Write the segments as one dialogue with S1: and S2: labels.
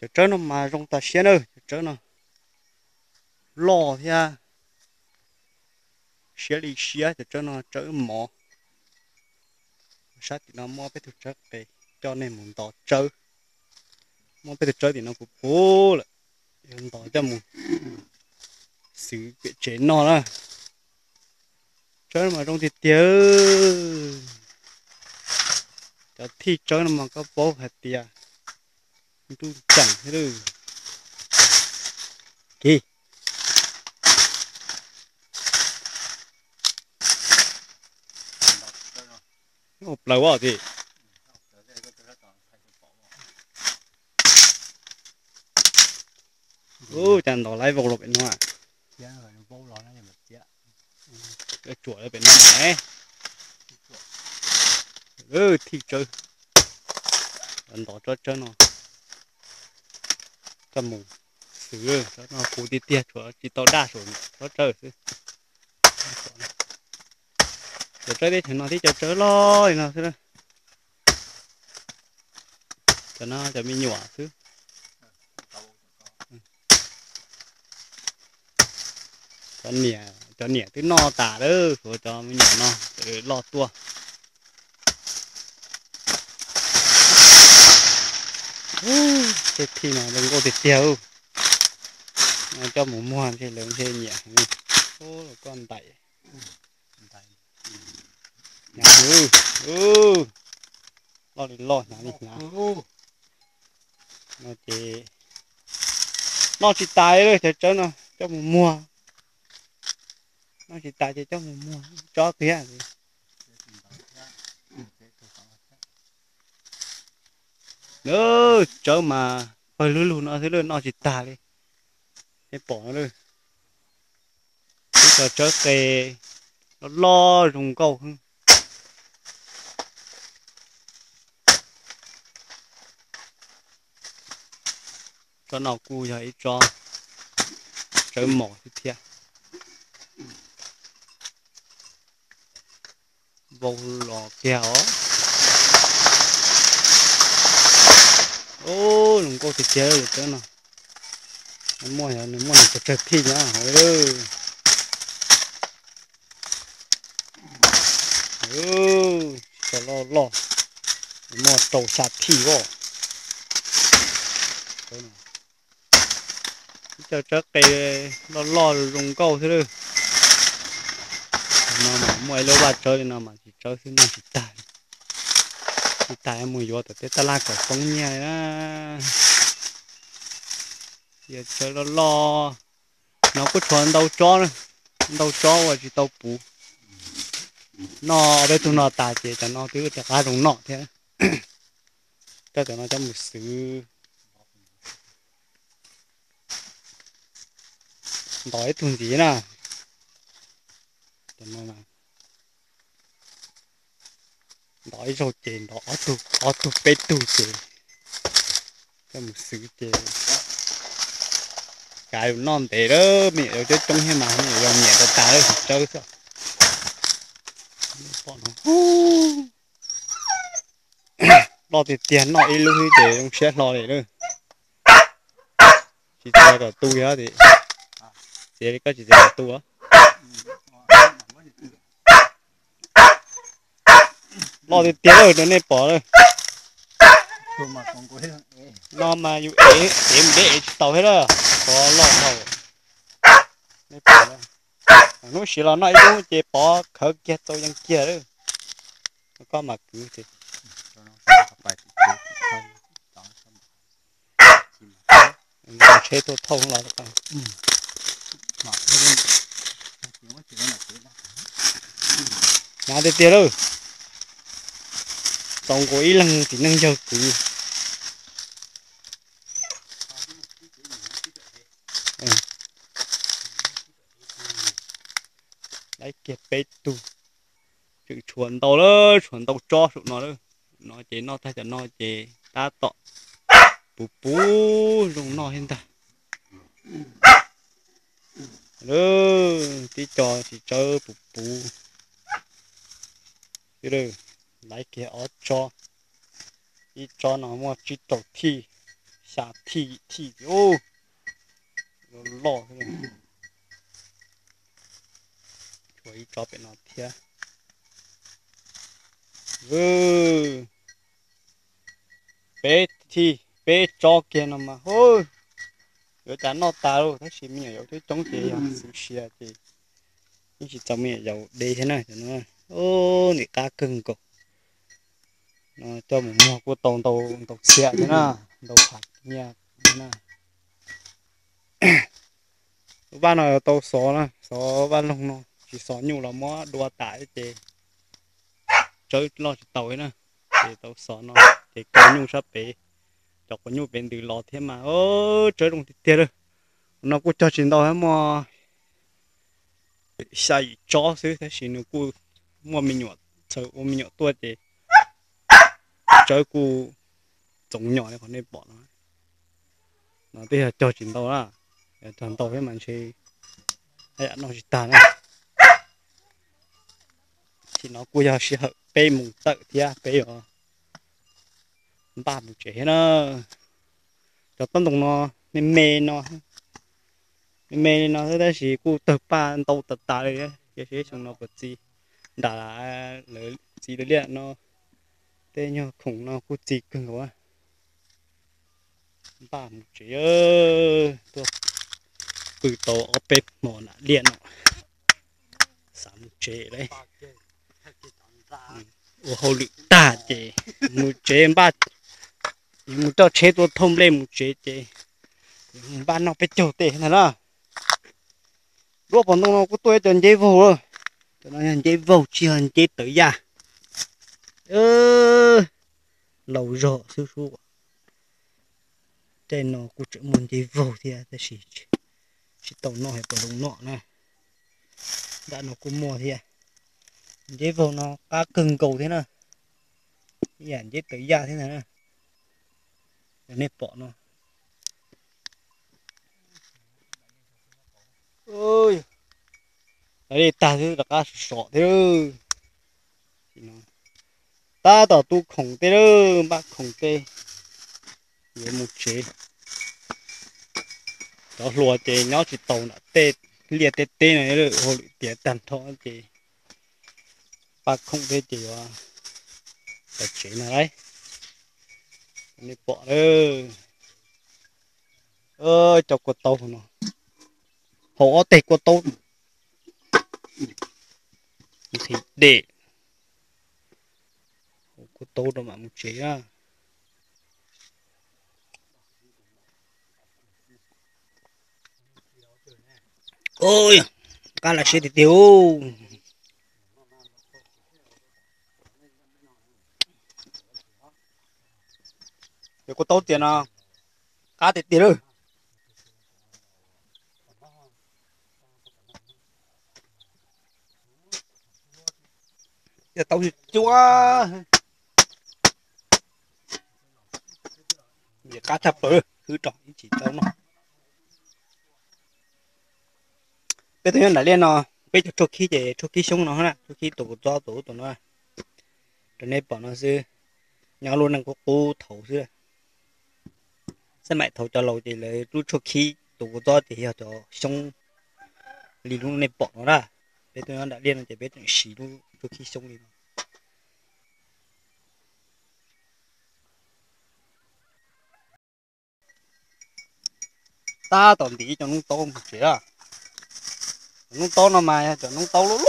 S1: chớ nó mà rong ta xé nữa chớ nó lo thì à xé đi xé chớ nó chớ mỏ sát thì nó mỏ bé thực chất để cho nên muốn tỏ chớ mỏ bé thực chất thì nó cũng bố lại muốn tỏ cho muốn xử cái chế nó đó chớ mà rong thì tiêu cho thi chớ nó mà có bố hạt tiền tu chẳng thế đâu kì một lâu à thì chẳng đỏ lại vô lục bên ngoài cái chuột ở bên này thì chơi anh đỏ cho nó cho mù xử cho nó cú đi tiệt chuột chỉ tao đa số nó chơi chứ để chơi đi thì nó thì chơi lo thì nó thế cho nó cho mình nhỏ chứ cho nhẹ tới no tả đó rồi cho mình nhỏ no để lo tua thế thì nó đừng có thịt tiêu cho mù muôn thì lớn thế nhẹ ô là con đẩy nhà lo đi lo nhà đi nhà nó chỉ tài đấy thế cho nó cho mù mua nó chỉ tài thì cho mù mua cho tiền gì nữa cho mà hơi lú lú nó thế luôn nó chỉ tài đi cái bỏ nó đi bây giờ cái nó lo dùng câu cho nó cu vậy cho mỏ thì thiệt vô lò kéo ô đừng có thịt chế được cho nó mua này chật thì nhá hỏi ơi cho lo mua trâu sạt thì vô cho cái nó lo dùng câu thế thôi nó mà mua lâu ba chơi nó mà chỉ chơi thì nó chỉ tài mùi vô từ ta la cả công nhà á giờ chơi nó có chuẩn đâu cho và chỉ đâu bù nó bây tụi nó tài chế cho nó cứ cho cá dùng nọ thế cho tụi nó cho một sự đói thùng gì nè cho nó là đói rồi chèn đó ở tụ bê tụ chèn cho một sự chèn cái non thế đó mẹ ở trên trong hay mà mẹ dòng nhẹ ta ta đó chơi sao lo thì tiền nó ít lúc thì ông sẽ lo để nữa chỉ cho cả tu á thì cái chỉ cho tu á lo thì tiền rồi nó nên bỏ rồi lo màอยู่em để tàu hết rồi có lo tàu nên bỏ rồi nó chỉ là nói đúng chỉ bỏ khởi kia tôiยังkia rồi có mà cứ thì chế tôi thông là được nhà thì tiền rồi tổng có ý lần thì nâng giờ cứ đấy kiệt bê tu chữ chuẩn tàu đó chuẩn tàu cho tụi nó đó nó chế nó thay cho nó chế ta tọ bù bù dùng nó hiện tại tí trò thì chơi bù bù cái đó lấy kia ở cho tí cho nó mua chỉ tổ thi xả thị ô lo thế này chuối cho bên nó thia ừ bé thì bé cho kia nó mà ôi rồi chán nó ta luôn thấy gì mình hiểu thấy chống chị à sushi à chị những chị trong mình giàu đi thế này thì nó ô nị cá cưng cục nó cho một mua của tàu xe thế nào tàu phạt nha thế nào ban nào tàu xó nè xó ban lông nó chỉ xó nhiều là mó đua tải chị chơi lo chỉ tàu ấy nè thì tàu xó nó thì có nhung sắp bể chọc có nhung bên từ lò thêm mà ô chơi đồng tiền rồi nó cũng cho chuyện đâu hết mà sai chó xứ thế xin nó cũng mua mình nhọ chơi mình nhọ tua thì chơi cũng giống nhỏ này còn nên bỏ nó bây giờ cho chuyện đâu á toàn tàu hết mà chơi hay nó chỉ tàn á thì nó cũng giờ sẽ hợp bê mùng tự thì à bê ở ba mùng chế nó cho tận dụng nó mê nó thế thì cũng tập ba tàu tập ta đấy cái thế chúng nó vật gì đã lấy gì đấy liền nó tên nhau khủng nó cũng chỉ cưng quá ba mùng chế ơi tôi cứ tàu ở bếp mỏ nè liền nó sáu mùng chế đấy ô hậu lực ta chế mùng chế ba mùng tao chế tôi thông lên mùng chế ba nó phải chịu tệ này đó lúc bọn nó có tôi chân dây vô rồi cho nó nhận dây vô chỉ hơn dây tới ra ơ lâu rồi sư phụ trên nó cũng chỉ muốn dây vô thì ta chỉ tàu nó hay tàu đồng nọ nè đã nó cũng mua thì dây vô nó cá cưng cầu thế nào dàn dây tới ra thế này nên bỏ nó ôi đấy ta thứ là cá sọ thế ơi ta tỏ tu khổng tê đó bác khổng tê với một chế đó lùa chế nó chỉ tàu nè tê liệt tê tê này rồi hồi tiệt tàn thôi chế bác khổng tê chế vào cái chế này đấy này bỏ đó ơi cho con tàu nó họ tê con tàu thì để con tàu đó mà một chế á ôi cá là sẽ thì tiêu để con tàu tiền à cá thì tiền rồi giờ tàu thì chúa giờ cá thập rồi cứ tròn chỉ tàu nó bây giờ lại lên nó bây giờ trước khi sống nó nè trước khi tổ nó rồi nên bỏ nó dư nhau luôn đang có cô thầu dư sân mại thầu cho lâu thì lấy lúc trước khi tổ cho thì cho sống lì luôn nên bỏ nó ra bây giờ nó đã lên thì biết xí luôn trước khi sống đi ta toàn tí cho nó to một chế à nó to nó mà cho nó to luôn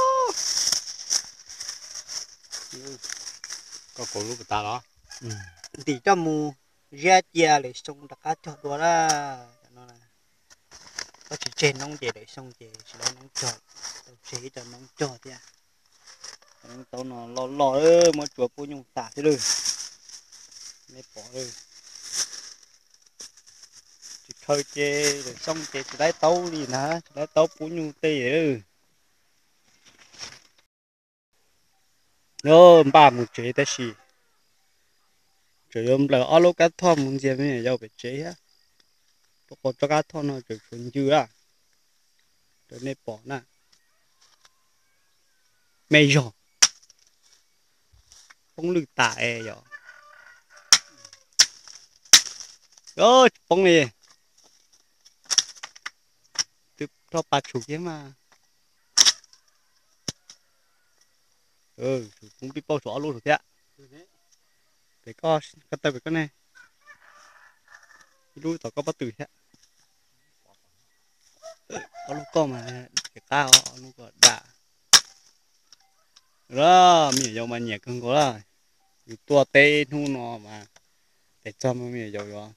S1: có cổ lúc ta đó tí cho mù ra chia để xong đặc cá cho đó là nó là có chỉ trên nông chế để xong chế chỉ lấy nông trọt chế cho nông trọt thì nông to nó lò ơi mà chuột cô nhung tả thế rồi mấy bỏ rồi chỉ thôi chế để xong chế chỉ lấy tàu đi nè lấy tàu cô nhung tê rồi nó ba một chế ta xì chế ông là alo cá thom muốn gì mới giao về chế á có cho cá thom nó chế chuẩn chưa à rồi nên bỏ nè mày rồi không lừa tải rồi ơ bông này từ cho bà chủ kia mà cũng đi bao chỗ luôn rồi thế ạ để có cái tay về cái này đuôi tao có bắt từ thế có lúc có mà cái cao lúc có đã đó mình giờ mà nhẹ hơn có là tua tê nu nó mà để cho mình giờ rồi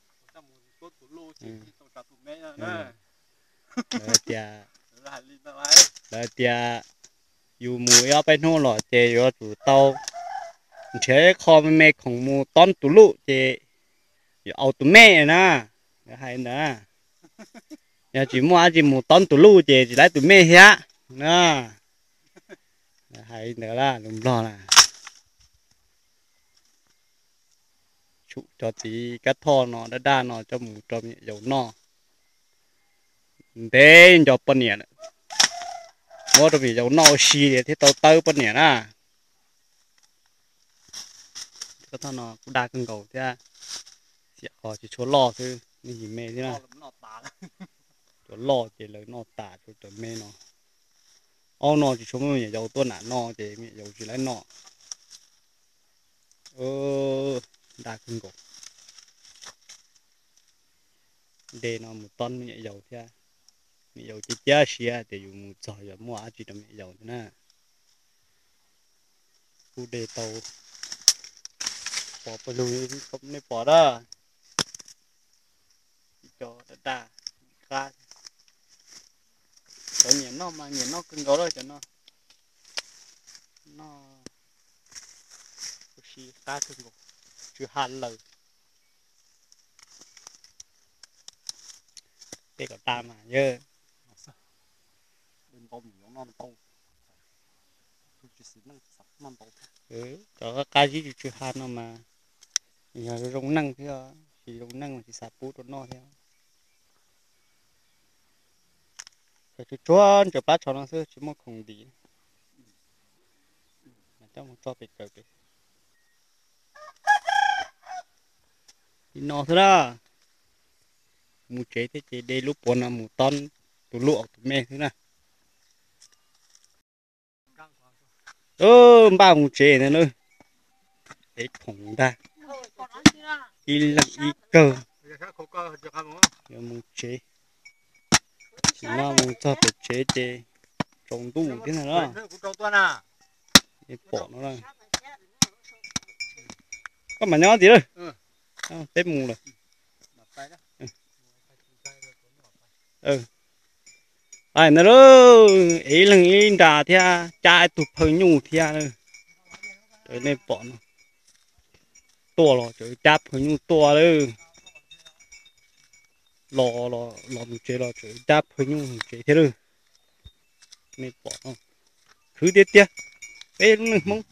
S1: đấy tia đấy tia dù mùi ở bên nu là tia rồi tụi tao chế kho mẹ không mua tón tụi lụ tia ao tụi mẹ nè hay nữa nhà chỉ mua tón tụi lụ tia chỉ lấy tụi mẹ hết nè hay nữa là đúng lo là chụp cho tí cái thò nó đã đa nó cho mù cho nhẹ dầu nó thế cho bận nhẹ mua được vì dầu nó xì thì tao tao bận nhẹ na cái thò nó cũng đa cân cầu thế sẽ khó chỉ chỗ lò thôi như gì mê thế nào chỗ lò chỉ lấy nó tả chỗ mê nó ô nó chỉ chỗ mẹ dầu tôi nản nó chỉ mẹ dầu chỉ lấy nó đa cân cầu để nó một ton mẹ dầu thế mẹ dầu chỉ giá xia để dùng một giỏi rồi mua chỉ là mẹ dầu thế na khu đề tàu bỏ vào lùi không nên bỏ đó cho đa ra cho nhìn nó mà nhìn nó cứng gấu rồi cho nó xì ta cứng gấu chứ hàn lời để có ta mà nhớ bên bông nó non tông cho cái gì chứ hàn nó mà nhà rong năng thế chỉ rong năng là chỉ sạp bút cho nó theo cái chú chuan cho bát cho nó xưa chỉ một không đi trong một cho bị cởi bị nó thôi đó mu chế thế chế đây lúc bốn năm một ton tụ lụa tụ mẹ thế nào ba mu chế này nữa để thủng ra y lặng y cơ giờ mu chế chỉ nó mu cho phải chế chế trồng tu thế này đó để bỏ nó ra có mà nhỏ gì rồi tép mù rồi ai nó đó ý lần ý đà thea trái tụt hơi nhung thea nữa rồi nên bỏ nó to rồi trời chắp hơi nhung to đấy lò một chế lò trời chắp hơi nhung chế thế rồi nên bỏ nó cứ tiếp tiếp ê nó mong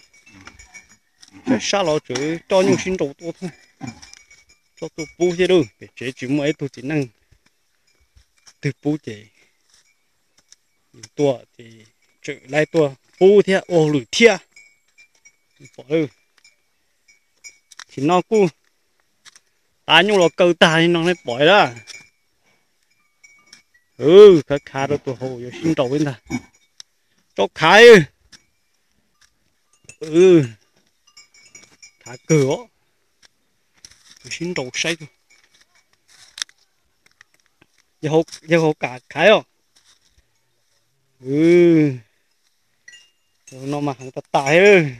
S1: sao lò trời cho nhung xin đầu to thôi cho tụt bù thế rồi để chế chỉ mới tụt chỉ năng từ bù chế tua thì trở lại tua bù thế ô lử thea bỏ rồi chỉ nó cu ta nhung là câu ta thì nó lại bỏ ra cái khá đó tụi hồ giờ xin đầu bên ta cho khai thả cửa xin đầu say thôi giờ hồ cả khai không nó mà hàng ta tải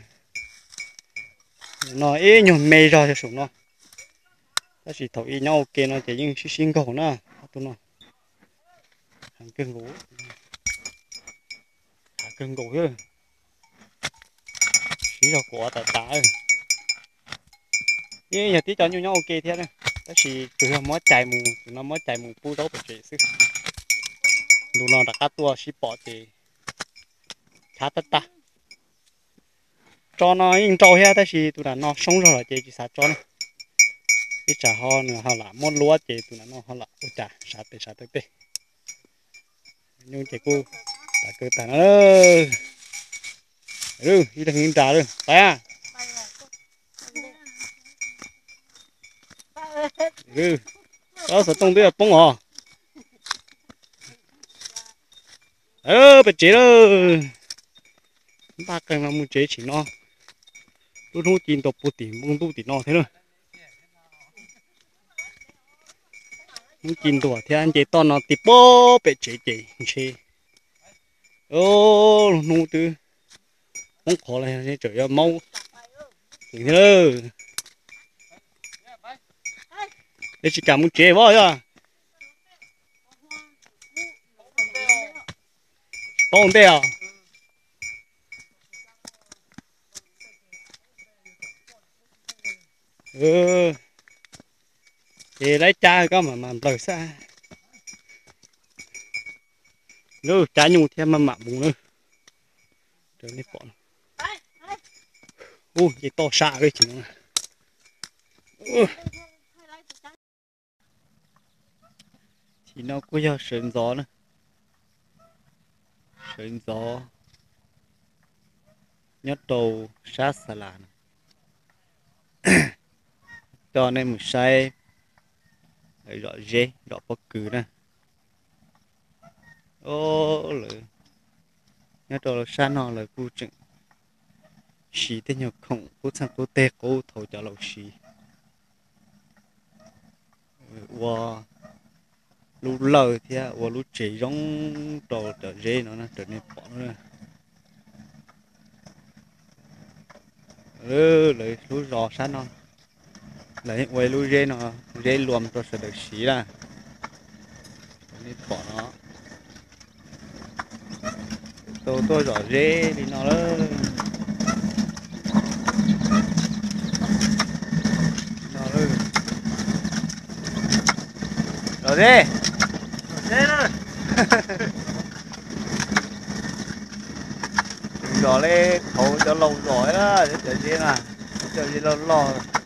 S1: nó ý nhổn mê rồi cho sủng nó ta chỉ thổi nhau ok nó chỉ những xin cầu nữa tụi nó hàng cân gỗ thả cân gỗ chứ xí là của ta tải như giờ tí cho nhau ok thế này ta chỉ tụi nó mới chạy mù tụi nó mới chạy mù pu đấu phải chạy xứ tụi nó đã cắt tua xí bỏ thì khá tất ta cho nó in trâu hết ta chỉ tụi nó sống rồi là chỉ sát cho nó ít trả ho nữa họ là món lúa chỉ tụi nó họ là ôi chà sát tới nhưng chỉ cô ta cứ ta nó đi thằng in trả rồi phải à ừ đó sợ tông tới là bông hò bị chế đó ba cái mà muốn chế chỉ nó tôi không tin tập bút tiền bông tu tiền nó thế rồi muốn tin tôi thì anh chế to nó thì bó bị chế ô nu tư không khó này trời ơi mau thế rồi để chỉ cảm muốn chế bao giờ bông tê à ừ thì lấy cha có mà lời xa nữa cha nhung thêm mà mặn bụng nữa trời này bọn cái to xa đấy chỉ nó thì nó có giờ sớm gió nữa sớm gió nhất đầu sát xà lan cho nên một say rõ dễ rõ bất cứ nè ô lời nhất đầu sát nó lời cu chừng xí thế nhiều không cu sang cu tê cu thầu cho lâu xí wow lú lờ thì wow lú chỉ giống đồ trở dễ nó nè trở nên bỏ nữa lấy lú rò sát nó lấy quay lú dễ nó dễ luồn cho sẽ được xí là nên bỏ nó tôi rõ dễ thì nó đó rồi đi đó rõ lên thầu cho lâu rồi đó để chờ gì nè chờ gì lâu lo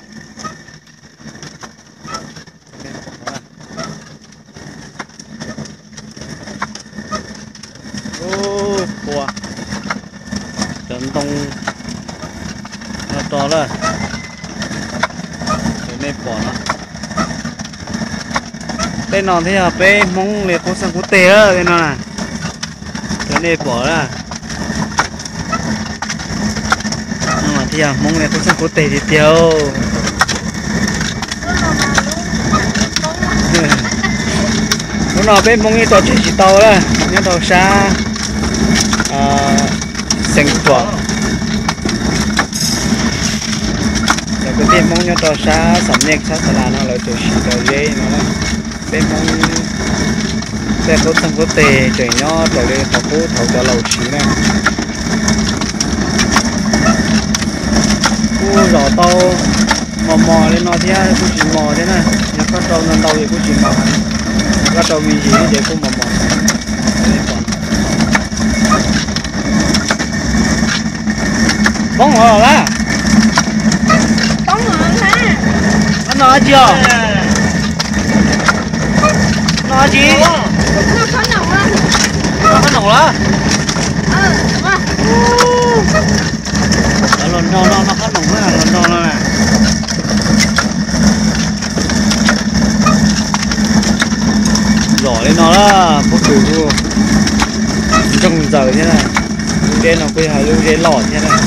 S1: ô bùa trận tông nó to lên để nên bỏ nó tên nó thì là bé mong liệt cô sang quốc tế đó tên nó nè cái này bỏ ra nhưng mà thì là mong liệt cô sang quốc tế thì tiêu lúc nào bé mong đi tàu chỉ tàu đó nhớ tàu xa sinh hoạt rồi cái tiền mong nhớ tàu xa sắm nhạc xa là nó lại tàu chỉ tàu dây nó bên mong xe có thằng có tề trời nhỏ rồi đây họ cố thầu cho lầu xí này cô rõ tàu mò lên nó thế cô chỉ mò thế này nó có trâu nên đâu thì cô chỉ mò có trâu vì gì để cô mò bóng hờ lá
S2: bóng hờ lá
S1: nó nói chưa nó gì
S2: nó có nồng á
S1: nó có nồng lá
S2: đúng không
S1: nó có nồng á nó nè giỏi lên nó đó có cử luôn trong giờ thế này đây nó quay hà lưu đây lọt thế này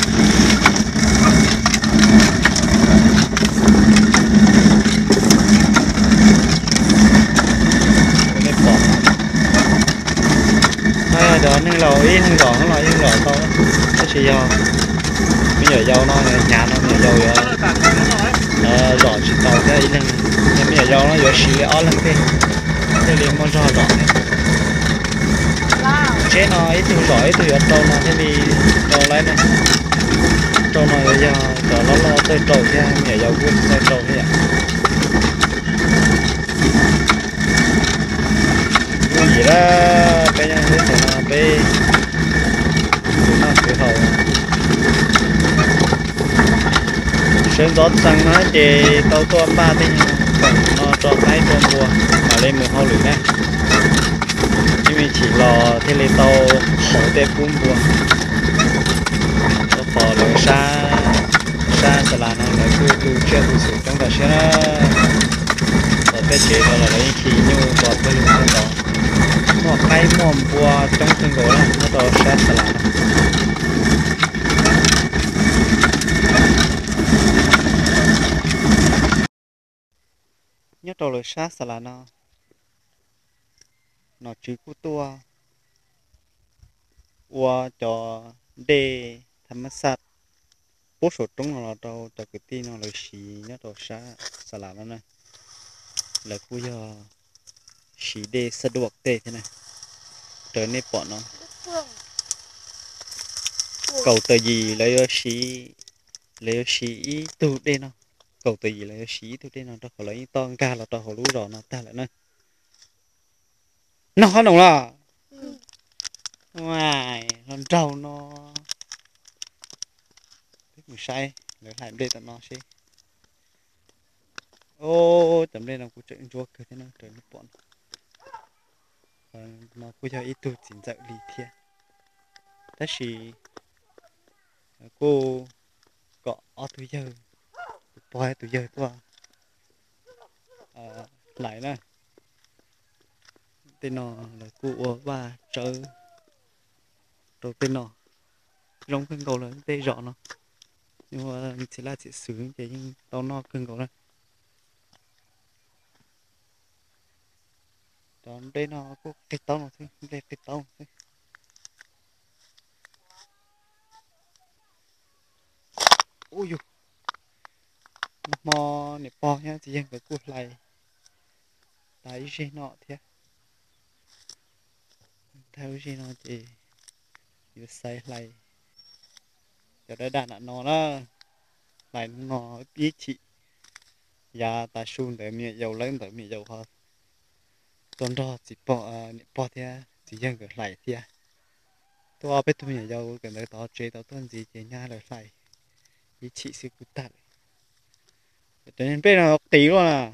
S1: đó nên lò yên rõ nó yên rõ to nó chỉ do bây giờ dâu nó nhà nó bây giờ dâu rõ chỉ tàu cái ý lên nhưng bây giờ dâu nó giờ xí lại ó lên thế liền con rõ rõ này chế nó ít từ rõ ít từ ở trâu nó thế thì trâu lấy này trâu nó bây giờ nó lo tới trâu thế bây giờ dâu cũng tới trâu thế ạ gì đó bây giờ thế thì nó bây nó cứ hậu sớm gió sang nó thì tàu to ba thì còn nó cho thấy con mua mà lên một hậu lửa này nhưng mình chỉ lò thì lấy tàu hậu để cuốn buồn nó phò lửa xa xa sẽ là nó cứ tu chuyện tu sử trong cả xe bé chế đó là lấy khí nhu bọt cái lũ đó nó cái mồm bùa trong thân gỗ là nó đó sẽ là nhất đầu lời sát là nó chứ cú tua ua cho đê tham sát bố số trống nó đâu cho cái tin nó lời xí nhất đầu sát là nó này là cú giờ xí đê sát đuộc tê thế này trở nên bọn nó cầu tờ gì lấy xí từ đây nó cầu tờ gì lấy xí từ đây nó cho họ lấy to ca là cho họ lú rồi nó ta lại nó hết đồng là ngoài lần trâu nó biết mình sai lấy lại đây tận nó xí ô tầm đây là cũng chuyện chúa cơ thế nó trời nó bọn nó cũng cho ít tu chính dạy lý thiệt thế thì cô có ở tuổi giờ tuổi tuổi giờ tôi lại nè tên nó là cô và chờ đầu tên nó giống cưng cầu là tê rõ nó nhưng mà chỉ là chỉ xử cái tao nó cưng cầu này còn đây nó có cái tao nó thôi đây cái tao thôi ôi dù mò này po nhá chỉ riêng cái cua này tại gì nọ thế theo gì nó chỉ vừa xây này cho đó đàn nó lại nó biết chị và ta sun để miệng dầu lớn để miệng dầu hơn tuần đó chỉ bỏ thế chỉ riêng cái này thế tôi biết tôi miệng dầu cái này tao chơi tao tuần gì chỉ nhà lại này ý chị sẽ cứ tạt cho nên bây giờ tí luôn à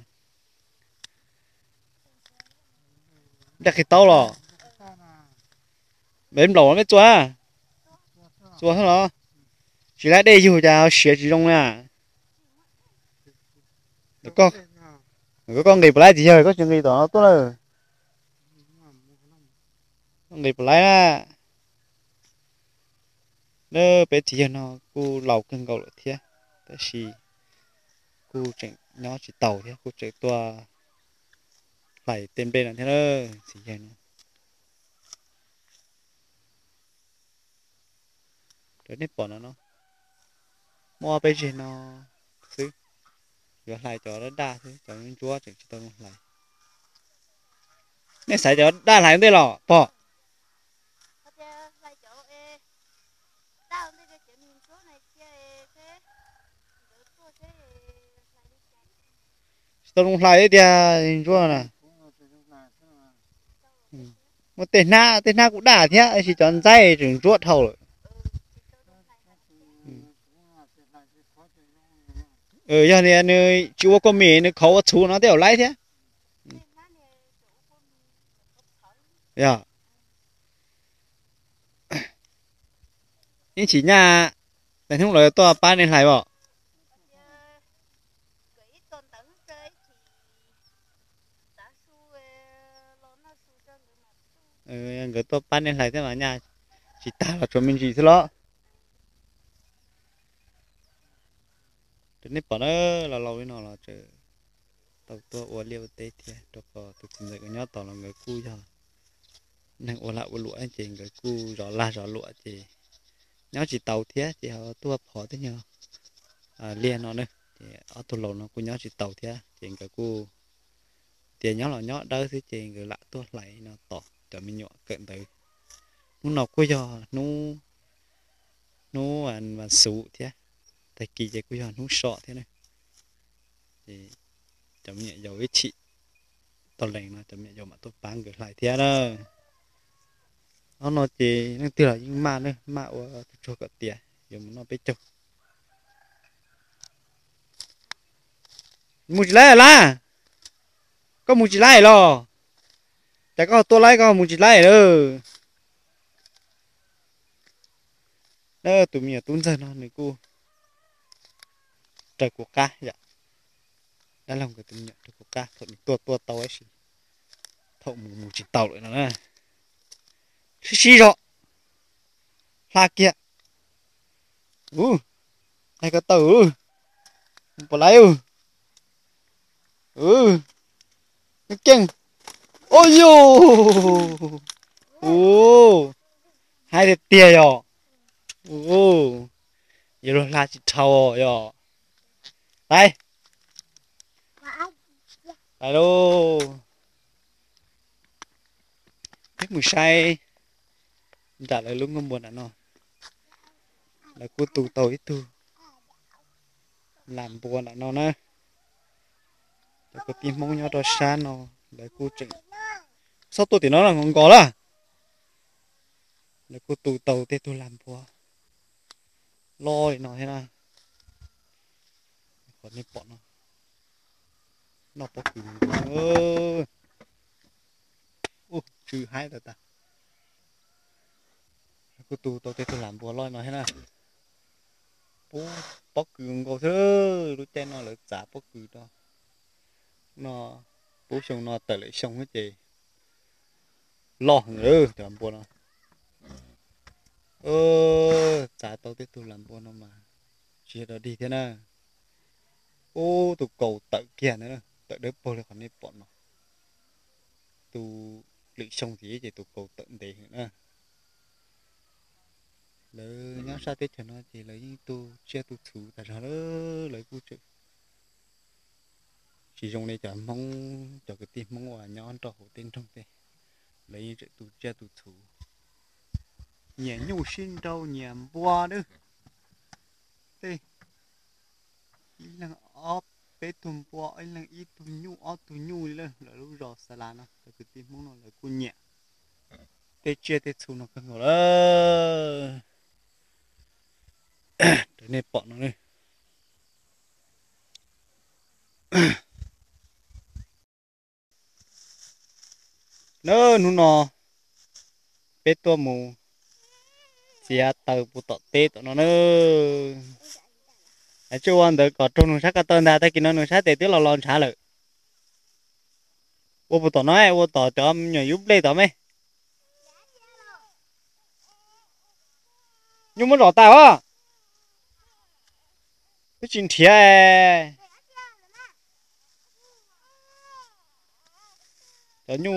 S1: đặt cái tao rồi bên đầu nó mới chua thôi đó chỉ là đây dù cho sửa chỉ trong nè được con nghề lại thì giờ có chuyện gì đó tốt rồi con nghề lại á nó bé thì nó cô lầu cưng cầu lại thế thế thì cô chạy nó chỉ tàu thế cô chạy tua phải tên bên là thế đó chỉ giờ nó để nếp bỏ nó mua bây giờ nó xứ rồi lại cho nó đa thứ cho những chúa chẳng chỉ tao lại nên sai cho đa lại đây lọ bỏ tao không lại thì chúa nè một tên na cũng đa thế chỉ chọn dây chừng chúa thầu rồi giờ này nơi chúa có mì nơi khó chú nó đều lấy thế dạ nhưng chỉ nhà để không lời tôi ba nên lại bỏ người tôi ba nên lại thế mà nhà chỉ ta là cho mình gì thế đó nên bỏ nó là lâu nó là chờ tàu tôi uống liều tê thì tôi có tôi xin dạy cái nhớ tàu là người cu giờ nên uống lại uống lụa anh chị người cu rõ lụa thì nhớ chỉ tàu thế thì họ tôi bỏ thế nhờ liền nó nữa thì ở tôi lâu nó cũng nhớ chỉ tàu thế thì người cu tiền nhớ là nhớ đâu thì chị người lạ tôi lại nó tỏ cho mình nhọ cận tới nó nọc cô giờ nó và sụ thế tại kỳ vậy cô giờ nó sọ thế này thì chấm nhẹ dầu với chị tao lành nó chấm nhẹ dầu mà tôi bán gửi lại thế đó nó chỉ nó tiêu là những ma nữa ma ở cho cả tiền dùng nó biết chụp một chỉ lấy là có một chỉ lấy lo tại có tôi lấy có một chỉ lấy nữa đó tụi mình tuôn ra nó này cô trời của cá dạ đã làm cái tình nhận được của ta thợ tua tàu ấy xí thợ mù chỉ tàu lại nó nè xí rồi la kia này cái tàu bỏ lại cái kinh ôi yo hai đứa tia rồi giờ rồi là chỉ thầu rồi đây đây đâu biết mùi say trả lời lúc không buồn à nó là cô tù tàu ít tu làm buồn à nó nè để có tìm mong nhau đó xa nó để cô chừng sao tôi thì nó là ngon có là để cô tù tàu thì tôi làm buồn lo thì nó thế nào còn đi bọn nó có cứng trừ hai rồi ta cô tù tàu thì tôi làm buồn lo nó thế nào bó cứng có thứ lúc trên nó là giả bó cứng đó nó bố xong nó tự lại xong hết chị lo nữa thì làm buồn nó giả tao tiếp tục làm buồn nó mà chỉ đó đi thế nào tụ cầu tự kia nữa tự đỡ bò là còn đi bọn nó tụ lụy xong thì chỉ tụ cầu tận để nữa lỡ nhớ sao tết cho nó chỉ lấy tụ che tụ thủ tại sao đó lấy cu chữ chỉ dùng này cho mong cho cái tim mong hòa nhon cho hậu tên trong đây lấy tụ che tụ thủ nhẹ nhu xin đâu nhẹ boa nữa đây là óp bé tụm boa anh là ít tụm nhu lên là lúc rồi xà lan nó cái tim mong nó là cu nhẹ tê che tê thủ nó cần ngồi đó để nên bọn nó đi nó nó bé tua mù xia tàu bút tọt tê tụi nó nữa ở chỗ anh đợi có trong nó sát cái tên ra tới kia nó sát tê tiếc là lon xả lợi ô bút tọt nói ô tọt cho nhỏ giúp lấy tọt mấy nhưng mà rõ tao á cái chuyện thiệt cho nhu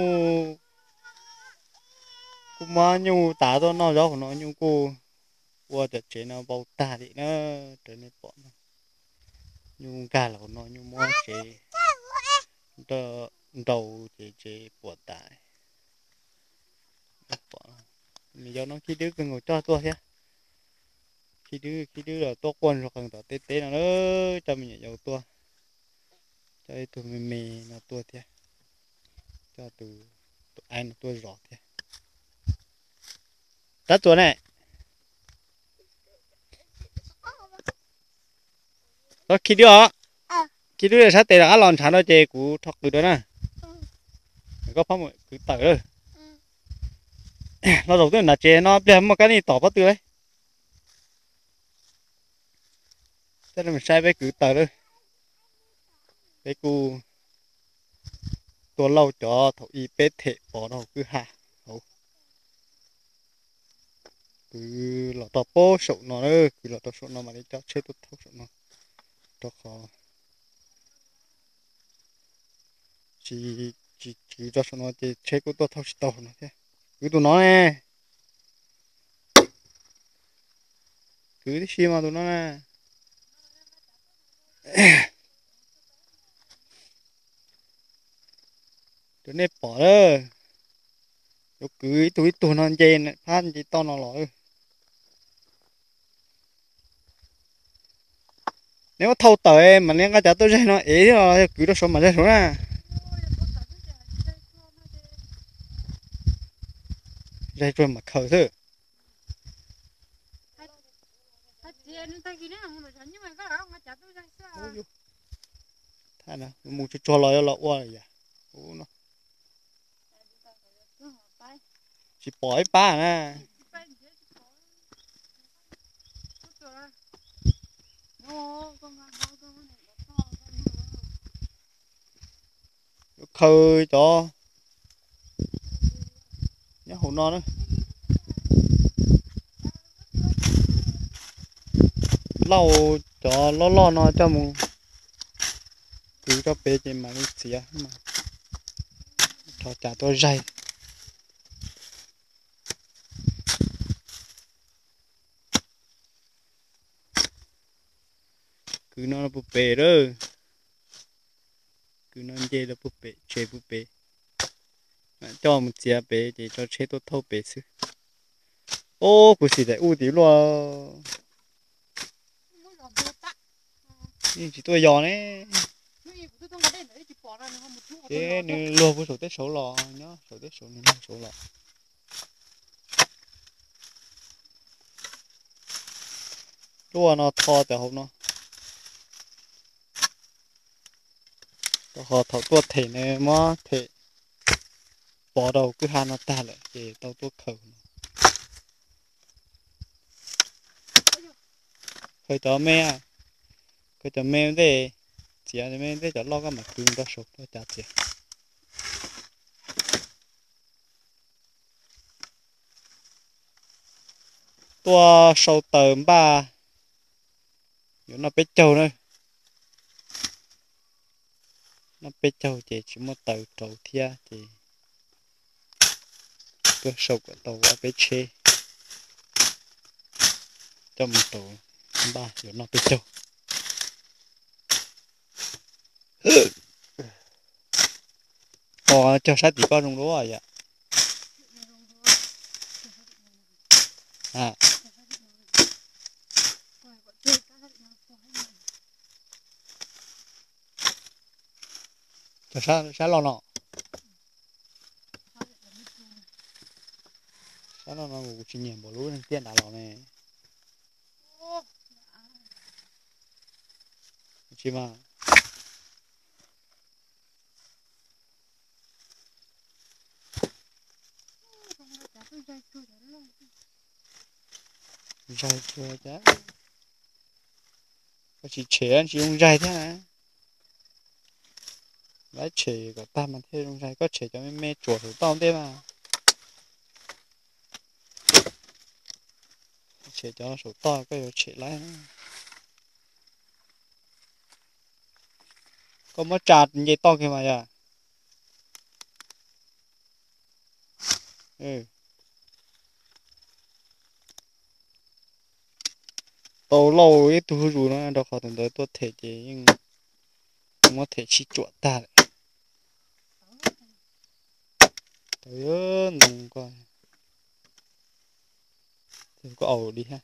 S1: cũng mà nhu tả cho nó rõ của nó nhu cô qua chợ chế nó bao tả thì nó trở nên bọn nó nhu cả là của nó nhu mua chế đờ đầu chế bột tải mình do nó khi đứa cứ ngồi cho tôi thế khi đứa là to quân rồi còn tỏ tê nó nữa cho mình dầu tua cho tụi mình nó tua thế cho tụi anh nó tua rõ thế tắt tua này đó khi đứa là sát tê đã lòn chán nó chê của thọc từ đó nè có phong một cứ tở rồi nó đầu tiên là chê nó đem một cái này tỏ bắt từ đấy thế là mình sai với cứ tở rồi cái cu tua lâu cho thầu y bế thể bỏ nó cứ hạ cứ lọ tao bố sụn nó nữa cứ lọ tao sụn nó mà đi cho chết tôi thâu sụn nó cho khó chỉ cho sụn nó chỉ chết của tôi thâu tàu nó thế cứ tụi nó nè cứ đi xí mà tụi nó nè tụi này bỏ đó rồi cứ tụi nó chơi này phát chỉ to nó lỗi nếu mà thâu tàu em mà nên cái chả tôi chơi nó ế rồi cứ đó sống mà chơi xuống nè chơi rồi mà khờ thôi thay nè mua cho lại là oa vậy nó chỉ bỏ ba nè khơi cho nhá hổ non nữa lau cho lo nó cho mu cứ cho bé trên mà đi xía mà cho trả tôi dày cứ nó búp bê đó cứ nó dê là búp bê chế búp bê cho một xía bê thì cho chế tôi thâu bê xứ ô bữa xí đấy u tí luôn nhưng chỉ tôi giò đấy thế nên luôn với số tết số lò nhá số tết số nên số lò luôn nó toแต่hôm nó họ thầu tua thể này mà thể bỏ đầu cứ hai nó ta lại để tao tua khẩu khơi cho mẹ khơi cho mẹ để chỉ là mẹ để cho lo cái mặt cứng đó sụp đó chả chị tua sâu tờm ba nếu nó bé trâu nữa nó bé trâu chỉ một tờ trâu thia thì tua sâu của tàu ở bé chê cho một tổ ba nếu nó bé trâu cho sát tí con trong đó à à cho sát lo nọ sát lo nọ cũng chỉ nhìn bỏ lúa nên tiền đã lọ này chỉ mà dài chưa chứ có chỉ trẻ chỉ không dài thế này lấy trẻ của ta mà thế không dài có trẻ cho mấy mẹ chuột thủ to thế mà trẻ cho số to có trẻ lấy có mất chặt gì to kìa mà ya ừ tàu lâu ấy tôi rủ nó đâu khó thành tới tôi thể chỉ nhưng không có thể chỉ chuột ta đấy trời ơi đừng coi đừng có ẩu đi ha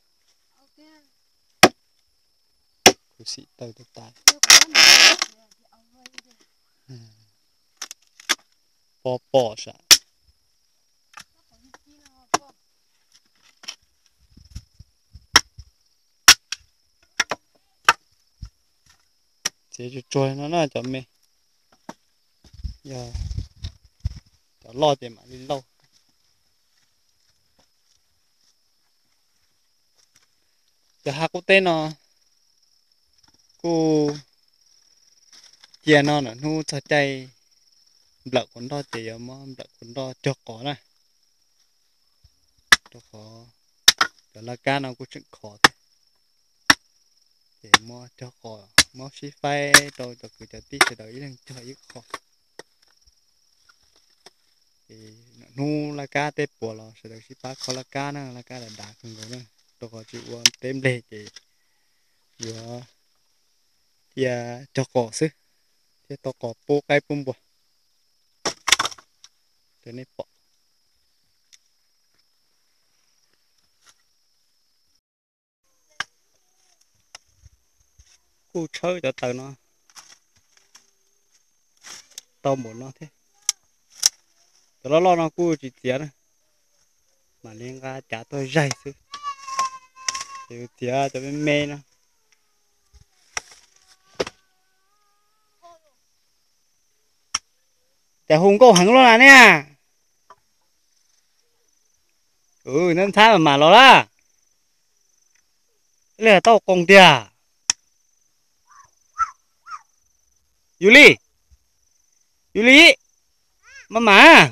S1: cứ xị tàu tôi tài bỏ bỏ sao chế cho trôi nó cho mẹ giờ cho lo tiền mà đi lâu giờ hai cô tên nó cô chia nó nữa nu cho chạy lợn con đó chỉ mà lợn con đó cho có này cho có cho là cá nó cũng chịu khó để mua cho khó mua xí phai rồi cho cứ cho tí sẽ đợi lên cho ít khó thì nu là cá tép bùa là sẽ đợi xí phai có là cá nữa là cá là đá không có nữa cho có chịu uống tem lệ thì vừa thì cho có xứ thì to có bố cái bún bùa cho nên bỏ cu chơi cho tao nó tao muốn nó thế tao lo nó cu chỉ tiền mà liên ga trả tôi dày chứ thì tiền cho bên mẹ nóแต่หงก็หังแล้วนะเนี่ยนั่นท้ายมาแล้วล่ะเรื่องต้องกงเดียยูริยูริ mà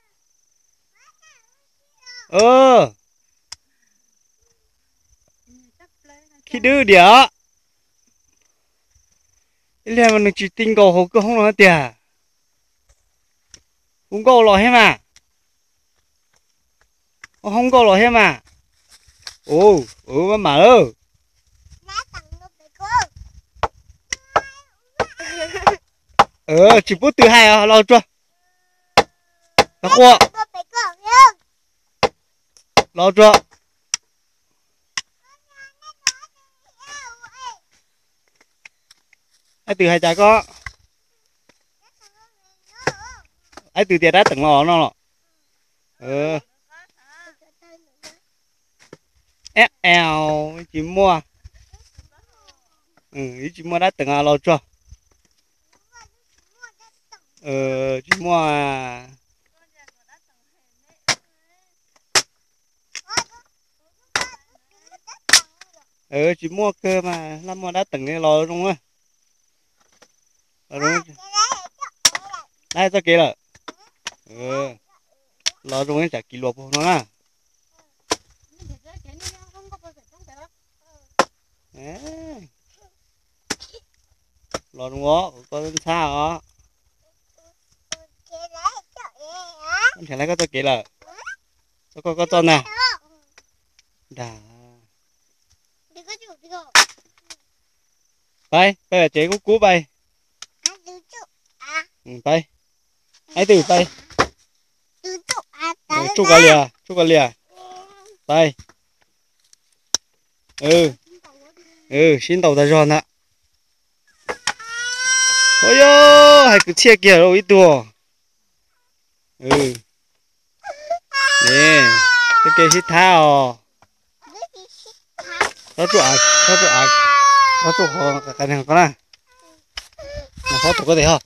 S1: khi đưa đĩa cái mà nó chỉ tin cầu hồ cơ không nói tiền không cầu lo hết mà không cầu lo hết mà mà ơi chỉ bút từ hai à lo chưa nó qua lo chưa ai từ hai trái có ai từ tiền đã từng lo nó eo chỉ mua chỉ mua đã từng lo chưa chỉ mua chỉ mua cơ mà làm mua đã từng đi lo đúng không đúng đây cho kỹ rồi lo đúng cái chả kilo bao nó à lo đúng không có sao hả anh thấy lấy có cho kỹ rồi có cho nè đã bay là chế cú bay bay ai từ bay chúc cả lìa bay xin tàu ta giòn ạ ôi yo hay cứ chia kìa rồi ít đùa nè cái kia xít thao nó chuột họ cái này con à nó khó tụi có thể hả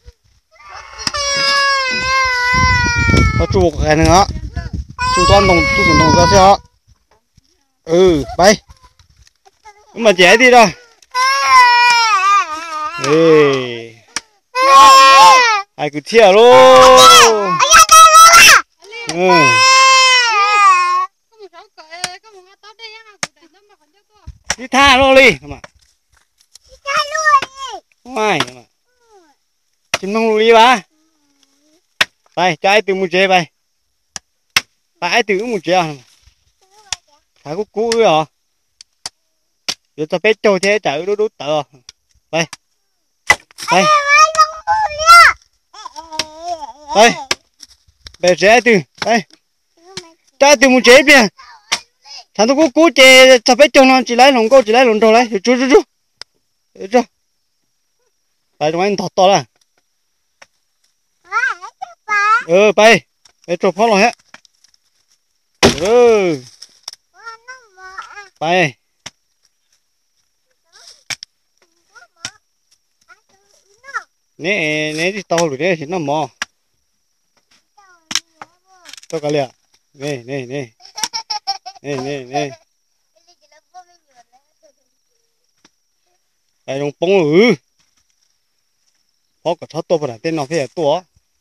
S1: nó chuột cái này á chuột toàn đồng ra xe bay nhưng mà trẻ đi rồi ai cứ chia luôn đi tha luôn đi mà ngoài mà chim nông đi ba bay trái từ một chế bay bay từ một chế phải có cú rồi giờ tao biết trôi thế chạy đú tờ bay bay bay bay trái từ bay trái từ một chế bia thằng tôi cú chế tao biết trôi nó chỉ lấy lồng câu chỉ lấy lồng trâu lấy chú bay trong anh thọt to là bay trâu phó rồi hết bay nè đi tàu rồi đấy thì nó mò cho cả lìa nè đây đồng bông họ có thoát to vào tên nó phải to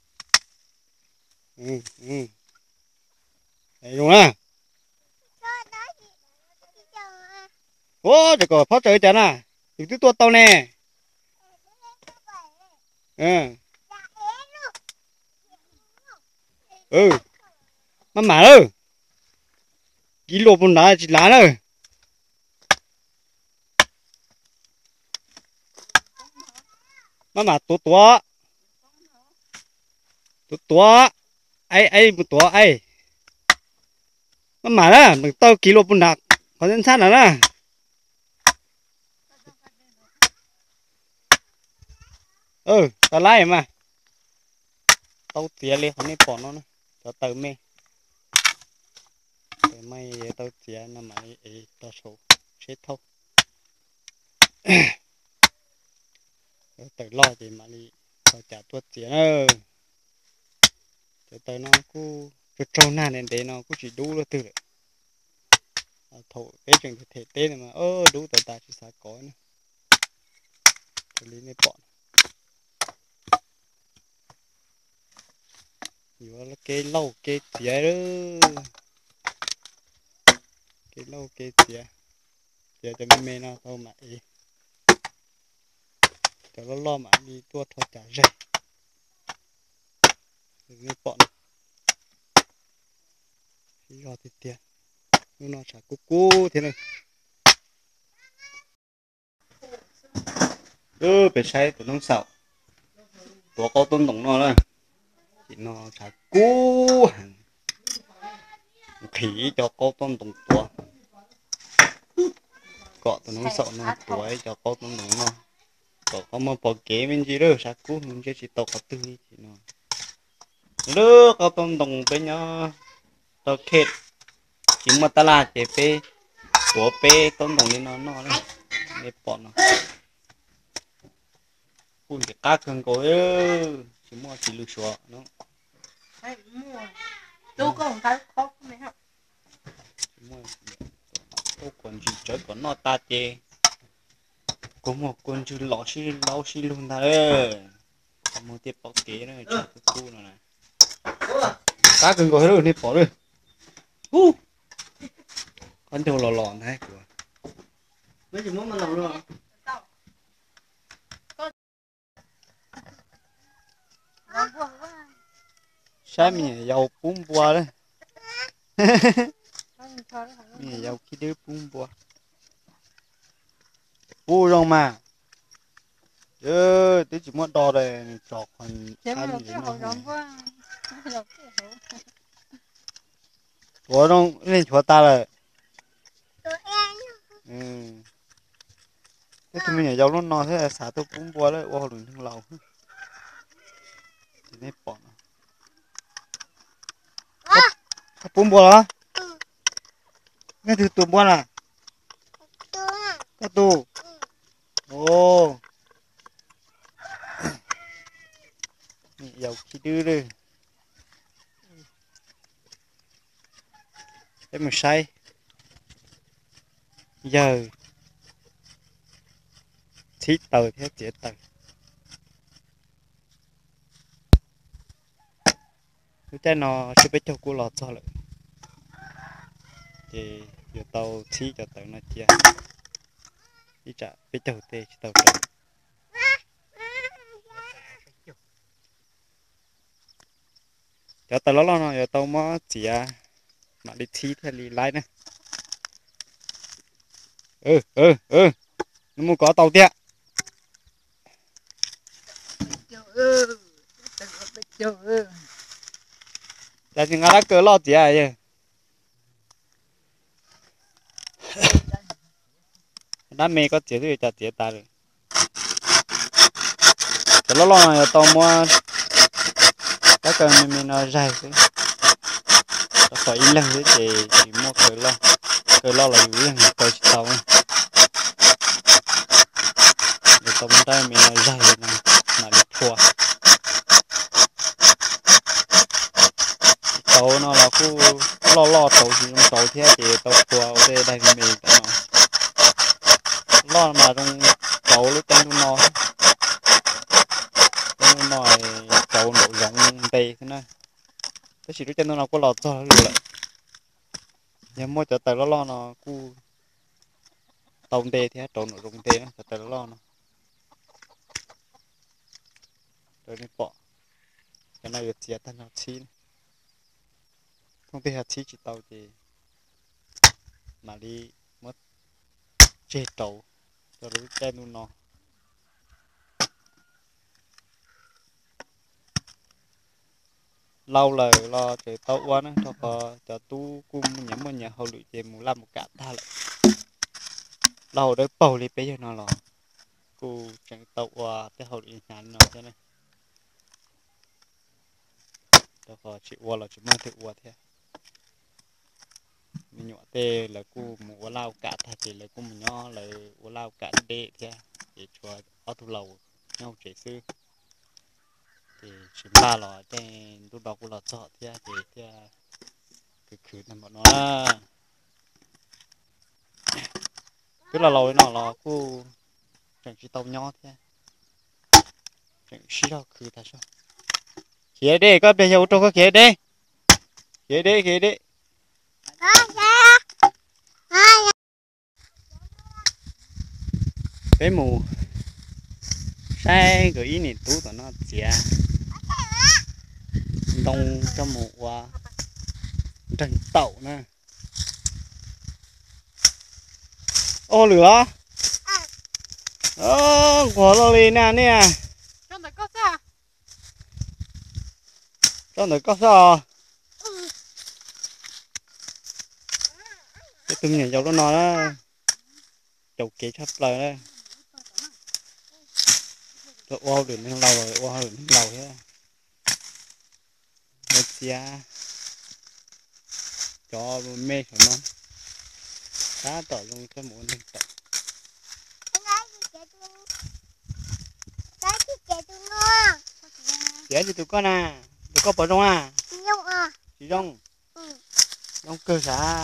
S1: đây đúng à ô để có phát trời chán à thì cứ to tàu nè mà ơi kilo bún đá chỉ lá nữa mà tua ai một tua ai mà đó mình tao kilo bún đá có dân sát nào đó tao lái mà tao tía lên không nên bỏ nó nữa cho tao mê mày tao tía nó mày tao số chết thôi tao lo thì mà đi tao trả tuột tía nữa cho tao nó cứ trâu na nên để nó cứ chỉ đủ là từ thổ cái chuyện thể tế này mà đủ tao ta chỉ xài có nữa tao lấy này bỏ nhiều là cái lâu cái tía đó cái lâu cái tía tía cho mình nào thôi mà cho nó lo mà đi tua thôi trả rẻ cái bọn cái rồi thì tía nó chả cú cú thế này phải sai tụi nó sợ tụi có tôn trọng nó đó thì nó chả cú hẳn khỉ cho có tôn trọng tụi cọ tụi nó sợ nó tuổi cho có tôn trọng nó cọ có mà bỏ kế mình gì đó chả cú mình chỉ tao có tư thì nó nước có tôn trọng bên nhau tao kết chỉ mà ta là chế phê của phê tôn trọng nên nó đấy để bọn nó ui cái cá cần có chỉ mua chỉ lừa xóa nó
S2: tôi có một cái khó này không
S1: chỉ mua tôi còn chỉ chơi còn nó ta chê có một con chú lọ xí luôn ta đấy có một tiếp bỏ kế nữa cho cái cu này cá cần có rồi nên bỏ rồi con trâu lò lò này của mấy chú muốn mà làm luôn sao mình giàu bún bò đấy mình giàu khi đứa bún bò bù rong mà tôi chỉ muốn đo đây trò còn ăn gì nữa của rong lên chỗ ta rồi thế thì mình giàu nó no thế là xả tôi bún bò đấy ô đừng thằng lầu thì nên bỏ bún bò hả nghe từ tụi bò à cái tụ ồ giàu khi đưa đi em mà say giờ xí tờ thế chết tờ cái nó sẽ biết cho cô lọt cho lại thì giờ tàu xí cho tờ nó chia đi trả biết cho tê tàu tờ giờ tàu nó nó giờ tàu mà chia mà đi xí theo đi lái nè nó muốn có tàu tiệt là chừng đã cỡ lo chia vậy đam mê có chia thì chả chia ta rồi giờ nó lo là tàu mà các cái mình nó dài thế phải in lần thế chỉ mua cỡ lo là nhiều lần cỡ chỉ tàu để tàu bên đây mình nó dài này mà bị thua tàu nó là cứ lo tàu thì trong tàu thế thì tàu thua ở đây đây mình lo mà trong tàu lúc tên nó tàu nổ giống tây thế này cái chỉ lúc tên nó có lọt cho rồi lại nhưng mà cho tàu lo nó cứ tàu tây thế tàu nổ giống tây cho tàu lo nó rồi đi bỏ cái này được chia thành hạt chi không thể hạt chi chỉ tàu thì mà đi mất chế tàu cho lúc tên nó lâu lời lo trời tàu quá nó cho tu cung nhắm một nhà hậu lụy chế muốn làm một cả ta lại lâu đấy bầu đi bây giờ nó là cu chẳng tàu qua tới hậu lụy nhàn nó thế này cho có chị qua là chị mang thử qua thế mình nhọ tê là cu một lao cả thà chỉ là cu một nhỏ là lao cả đê thế để cho ở thu lầu nhau trẻ sư thì chúng ta là trên lúc đó cũng là chọn thế thì cái khử nằm bọn nó cứ là lầu nó là cu chẳng chỉ tàu nhỏ thế chẳng chỉ là khử ta sao khía đi có bây giờ ô tô có khía đi khía đi cái mù sai cái ý này tú tao nó chè đông cho mù qua trần tẩu nè ô lửa của lo lì nè nè
S2: Trong này có sao?
S1: cho nó có sao cái từng nhà dầu nó nói đó chầu kế sắp lời đó rồi ô được nên lâu rồi ô được nên lâu thế một chia cho mê của nó đá tỏi luôn cho muốn đừng tỏi dễ thì tụi con à tụi con bỏ trong à chị trong trong cơ xã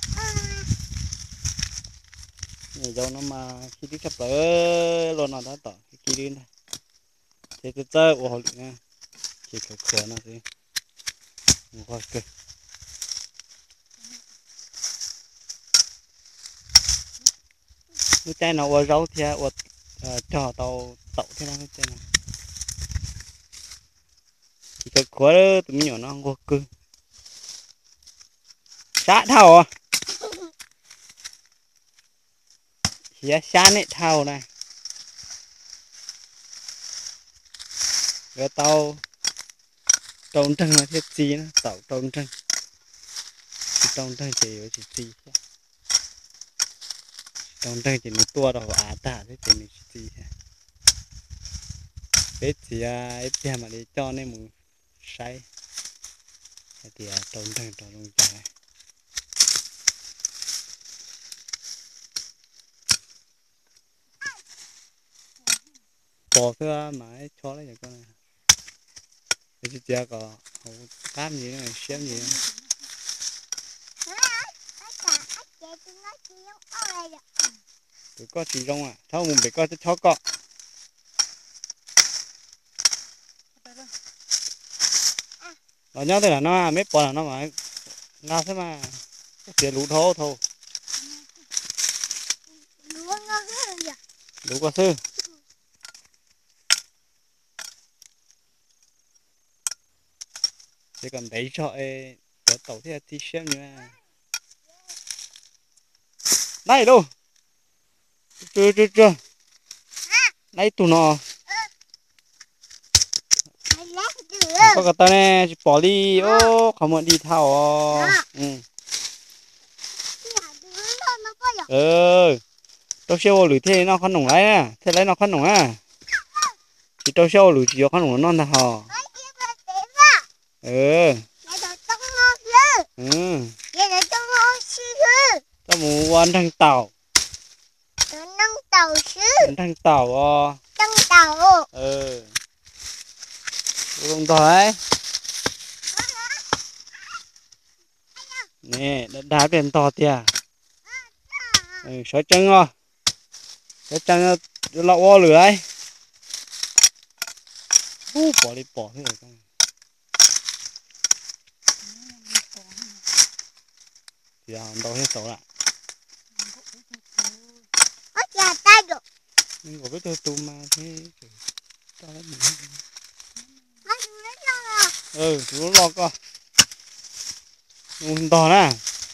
S1: nhà dâu nó mà khi đi sắp tới luôn nó đã tỏi khi đi này thì tôi chơi ô hồi nữa chỉ cửa cửa nó gì một coi kìa cái chai nào ở rau thì ở cho tàu tậu thế nào cái chai này thì cái khóa đó tụi nhỏ nó không có cưng sát thầu à thì sát này thầu này rồi tàu trồng trăng nó thiết gì nó tàu trồng trăng chỉ ở chỉ gì trồng trăng chỉ nó tua đầu à ta thế chỉ nó gì biết gì à ít mà để cho nên mình say thì trồng trăng trái bỏ thưa mà cho lấy con này cái chị có không cám gì này xem gì tụi có chỉ rong à thôi mình phải coi cho có nó nhớ thế là nó mấy bỏ là nó mà ngao thế mà cái lũ thô thôi lũ có sư chỉ cần đấy cho cho tàu thế thì xem như này này đâu chưa này tụi nó có cái tên này bỏ đi ô không muốn đi thao tôi xem lưỡi thế nó không nồng lấy nè thế lấy nó không nồng á chỉ tôi xem lưỡi chỉ có không nồng non thôi hò tao muốn quan thằng tàu thằng tàu đúng rồi nè đá biển to tìa sói chân à sói chân lọ ô lửa ấy bỏ đi bỏ thế rồi con thì đâu hết sổ lại nhưng có cái cho tụi mà thế cho nó nó lo co to nè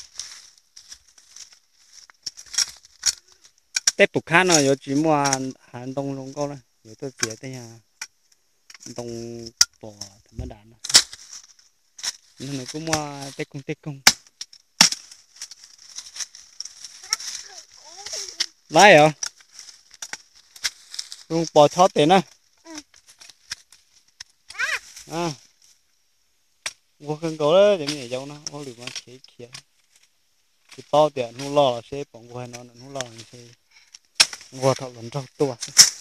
S1: tết bục khăn rồi chỉ mua hàng đông luôn câu này rồi tôi phía đây nhà đông bò thằng đàn nên này cũng mua tết công lái à luôn bò chó tiền á mua khăn cổ đó để mình dâu nó có được nó chế kia thì to tiền nó lo là sẽ bỏng quay nó lo là sẽ mua thọ lần trong tua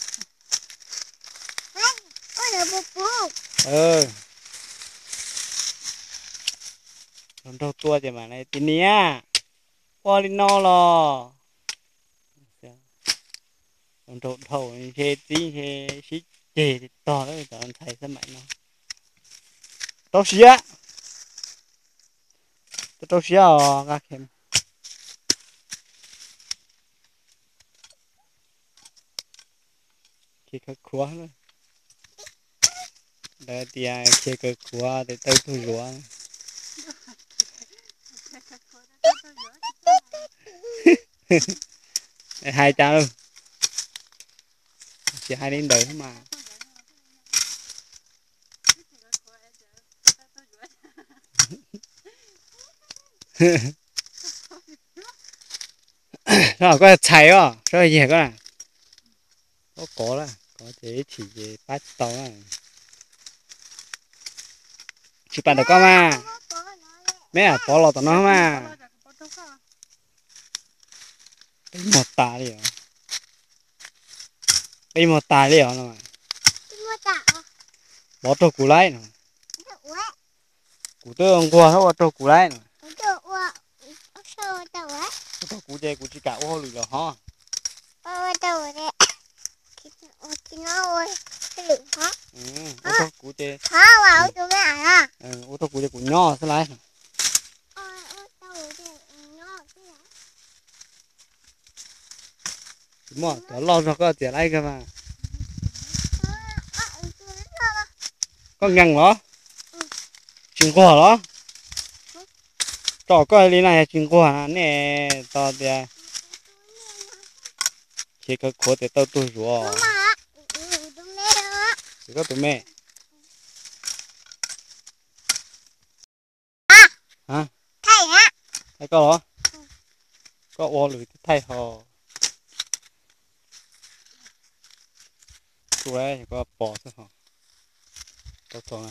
S1: lần trong tua thì mà này tí nia qua đi no lo lần trong thầu thì tí thì xí chè thì to đấy tao thấy sao mạnh nó trâu xía trâu xía gà kem khi cái khóa nữa để tia khi cái khóa để tao thu rúa hai cha luôn chỉ hai đến đời thôi mà nó có chạy à sao gì cái này có là có thể chỉ về bắt tàu à chỉ bắt được con mà mẹ à bỏ lọt tao nó mà một tà đi à một tà đi à nó bỏ trâu củ lái nó củ tơ ông qua nó bỏ trâu củ lái nó trâu củ dê củ chỉ cả ô lười là ho ô trâu củ dê ô trâu củ dê củ nho sao lái đúng rồi tao lo cho có tiền lấy cơ mà có ngăn đó chừng qua đó trò coi đi này chừng qua nè tao thì chỉ có khó để tao tu rồi chỉ có tụi mẹ hả thấy có đó có ô lười thay họ tụi ấy có bỏ thôi hả tao còn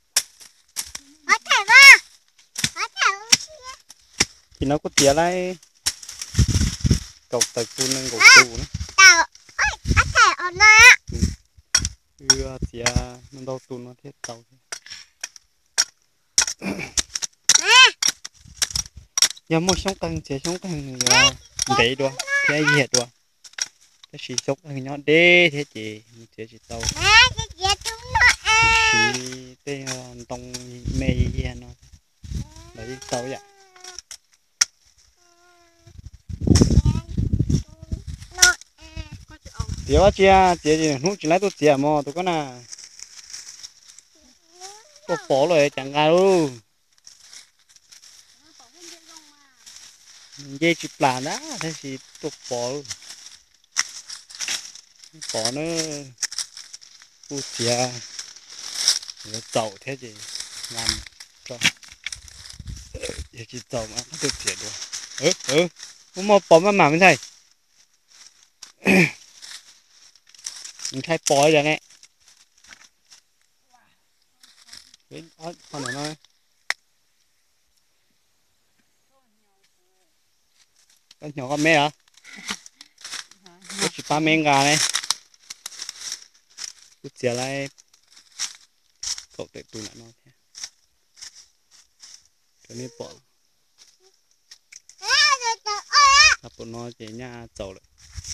S1: thì nó có tiền lấy cầu tài phun nên cầu tu nữa đưa tiền nó đâu tu nó thiết tàu giờ mua sống căng chế sống căng đấy đùa thế gì hết đùa cái gì sống căng nhỏ đê thế chị chế chị tàu chị tên tông mê gì nó đấy tàu vậy tiếc quá chị gì nút chỉ lấy tôi chị mà tôi có nà tôi bỏ rồi chẳng ngại luôn dây chụp làn đó thế thì tôi bỏ luôn bỏ nó tôi chị nó tàu thế gì làm cho vậy chị tàu mà tôi chị được không mà bỏ mà mình thấy mình thay bỏ rồi nè con này nói con nhỏ con mẹ hả có chỉ ba men gà này tôi chỉ lại cậu để tôi lại nó thế cái này bỏ là bọn nó chỉ nhà giàu lại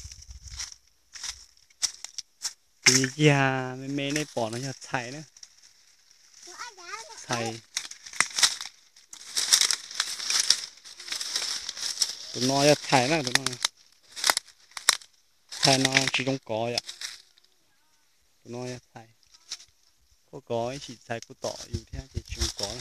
S1: thì già mẹ này bỏ nó nhà chạy nữa chạy tụi nó nhà chạy nữa tụi nó chạy nó chỉ không có vậy tụi nó nhà chạy có chỉ chạy có tỏอยู่thế chỉ không có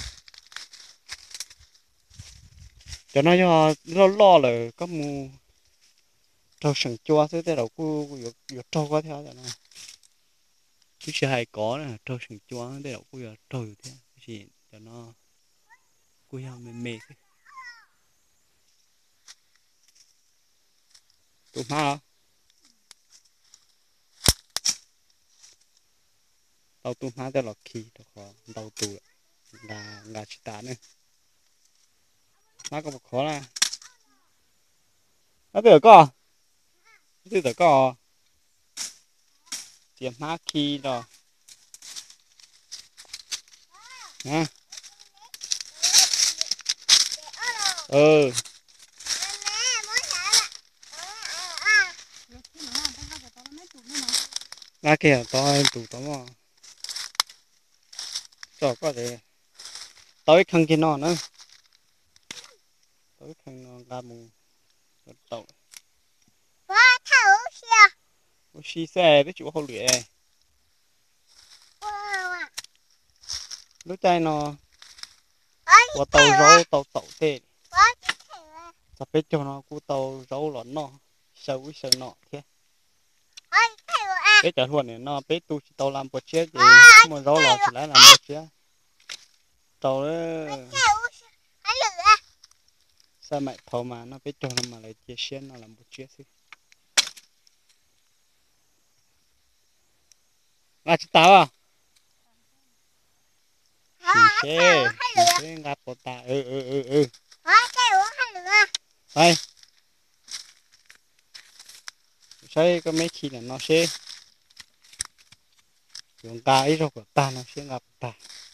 S1: cho nó lo là có mu trâu sừng chua thế thế đâu có trâu quá theo cho nó chứ chưa hay có nè trâu sừng chua thế đâu có trâu thế chỉ cho nó cùi hao mềm mềm thế tụi má tao tụi má thế là khi tao khó tao tụi là chỉ tán nữa má có một khó là nó được có tiệm má khi rồi hả ừ ra kìa tao tụi tao mà cho có thể tối khăn kia nó nữa tối khăn nó ra mù tàu
S2: Quá thấu xia.
S1: xí xe với chủ hậu lửa
S2: Wow.
S1: lúc trái nó
S2: Ôi,
S1: qua tàu rau tàu tàu thế
S2: quá thấu.
S1: sắp biết cho nó cú tàu rau lợn nó sâu với sâu nọ thế
S2: Ôi, thấu à.
S1: biết trả luôn này nó biết tu chỉ tàu làm một chiếc gì
S2: Ôi,
S1: mà rau lợn chỉ lấy làm một chiếc tàu đó
S2: thấu. Hãy lửa à.
S1: sao mày thầu mà nó biết cho nó mà lại chia xiên nó làm một chiếc xí à chị tao à xì xe ngáp bộ ta
S2: Quá thấu hãy lửa à.
S1: đây xây có mấy khi là nó sẽ dùng ta ấy rồi của ta nó sẽ ngáp ta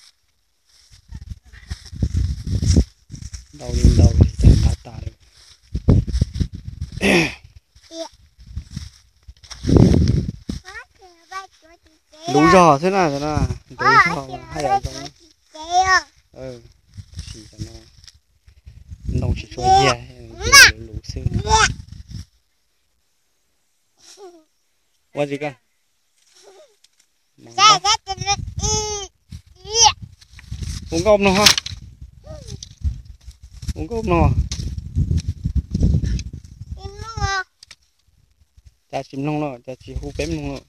S1: đầu lên đầu thì chẳng ngáp ta được
S2: Quá thấu ba chúa chị chế.
S1: lú giò thế nào lú
S2: Quá
S1: giò
S2: thấu
S1: hay
S2: ba
S1: là
S2: chúa
S1: giống
S2: chị chế.
S1: ừ chỉ cho nó chỉ cho dè lú sư qua gì cơ
S2: Ra ra cho nó y.
S1: uống cơm nó ha uống cơm nó
S2: Im mua.
S1: cha chim nông nó cha chỉ hú bém nông nó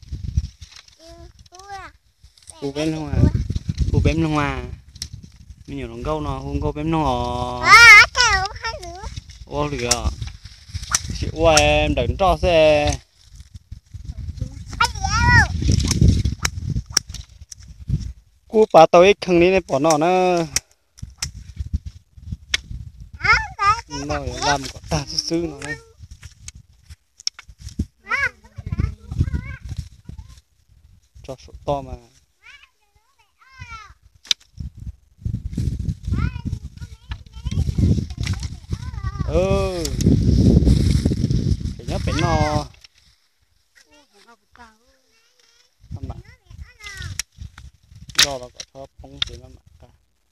S1: hú bém nông à hú bém nông à mình nhiều nông câu nó hú câu bém nông à
S2: Quá thấu hãy lửa.
S1: ô lửa chị ua em đừng cho xe
S2: Hãy lửa.
S1: cú bà tôi khăng đi bỏ nó làm có ta sư nó này cho số to mà ừ phải nhớ phải nó không bạn do là có thợ phong thì nó mặc cả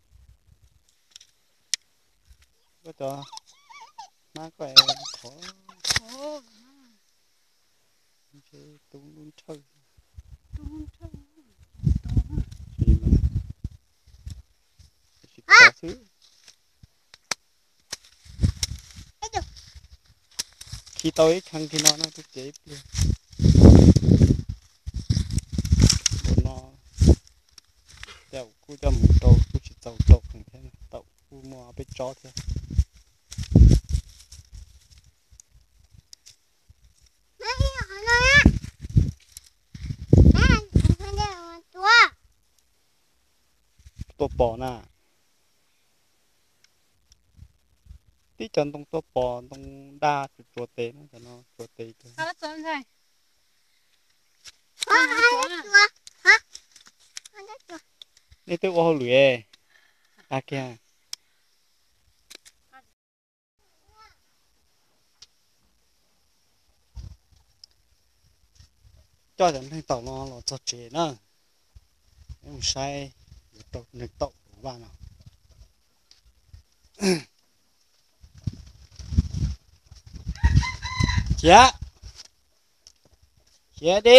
S1: có cho má có em khó chơi tung luôn chơi gì mà chỉ khó xứ khi tôi khăn khi nó thức chế luôn nó đeo cú cho một trâu cú chỉ tàu trâu thằng thế này tàu cú mua biết chó thế tôi bỏ nè tí chân tông tôi bỏ tông đa chuột tê nó cho nó chuột tê cơ nên tôi ô lưỡi à kìa cho đến thằng tàu nó là cho chế nữa em sai tàu nước tàu của bạn nào dạ dạ đi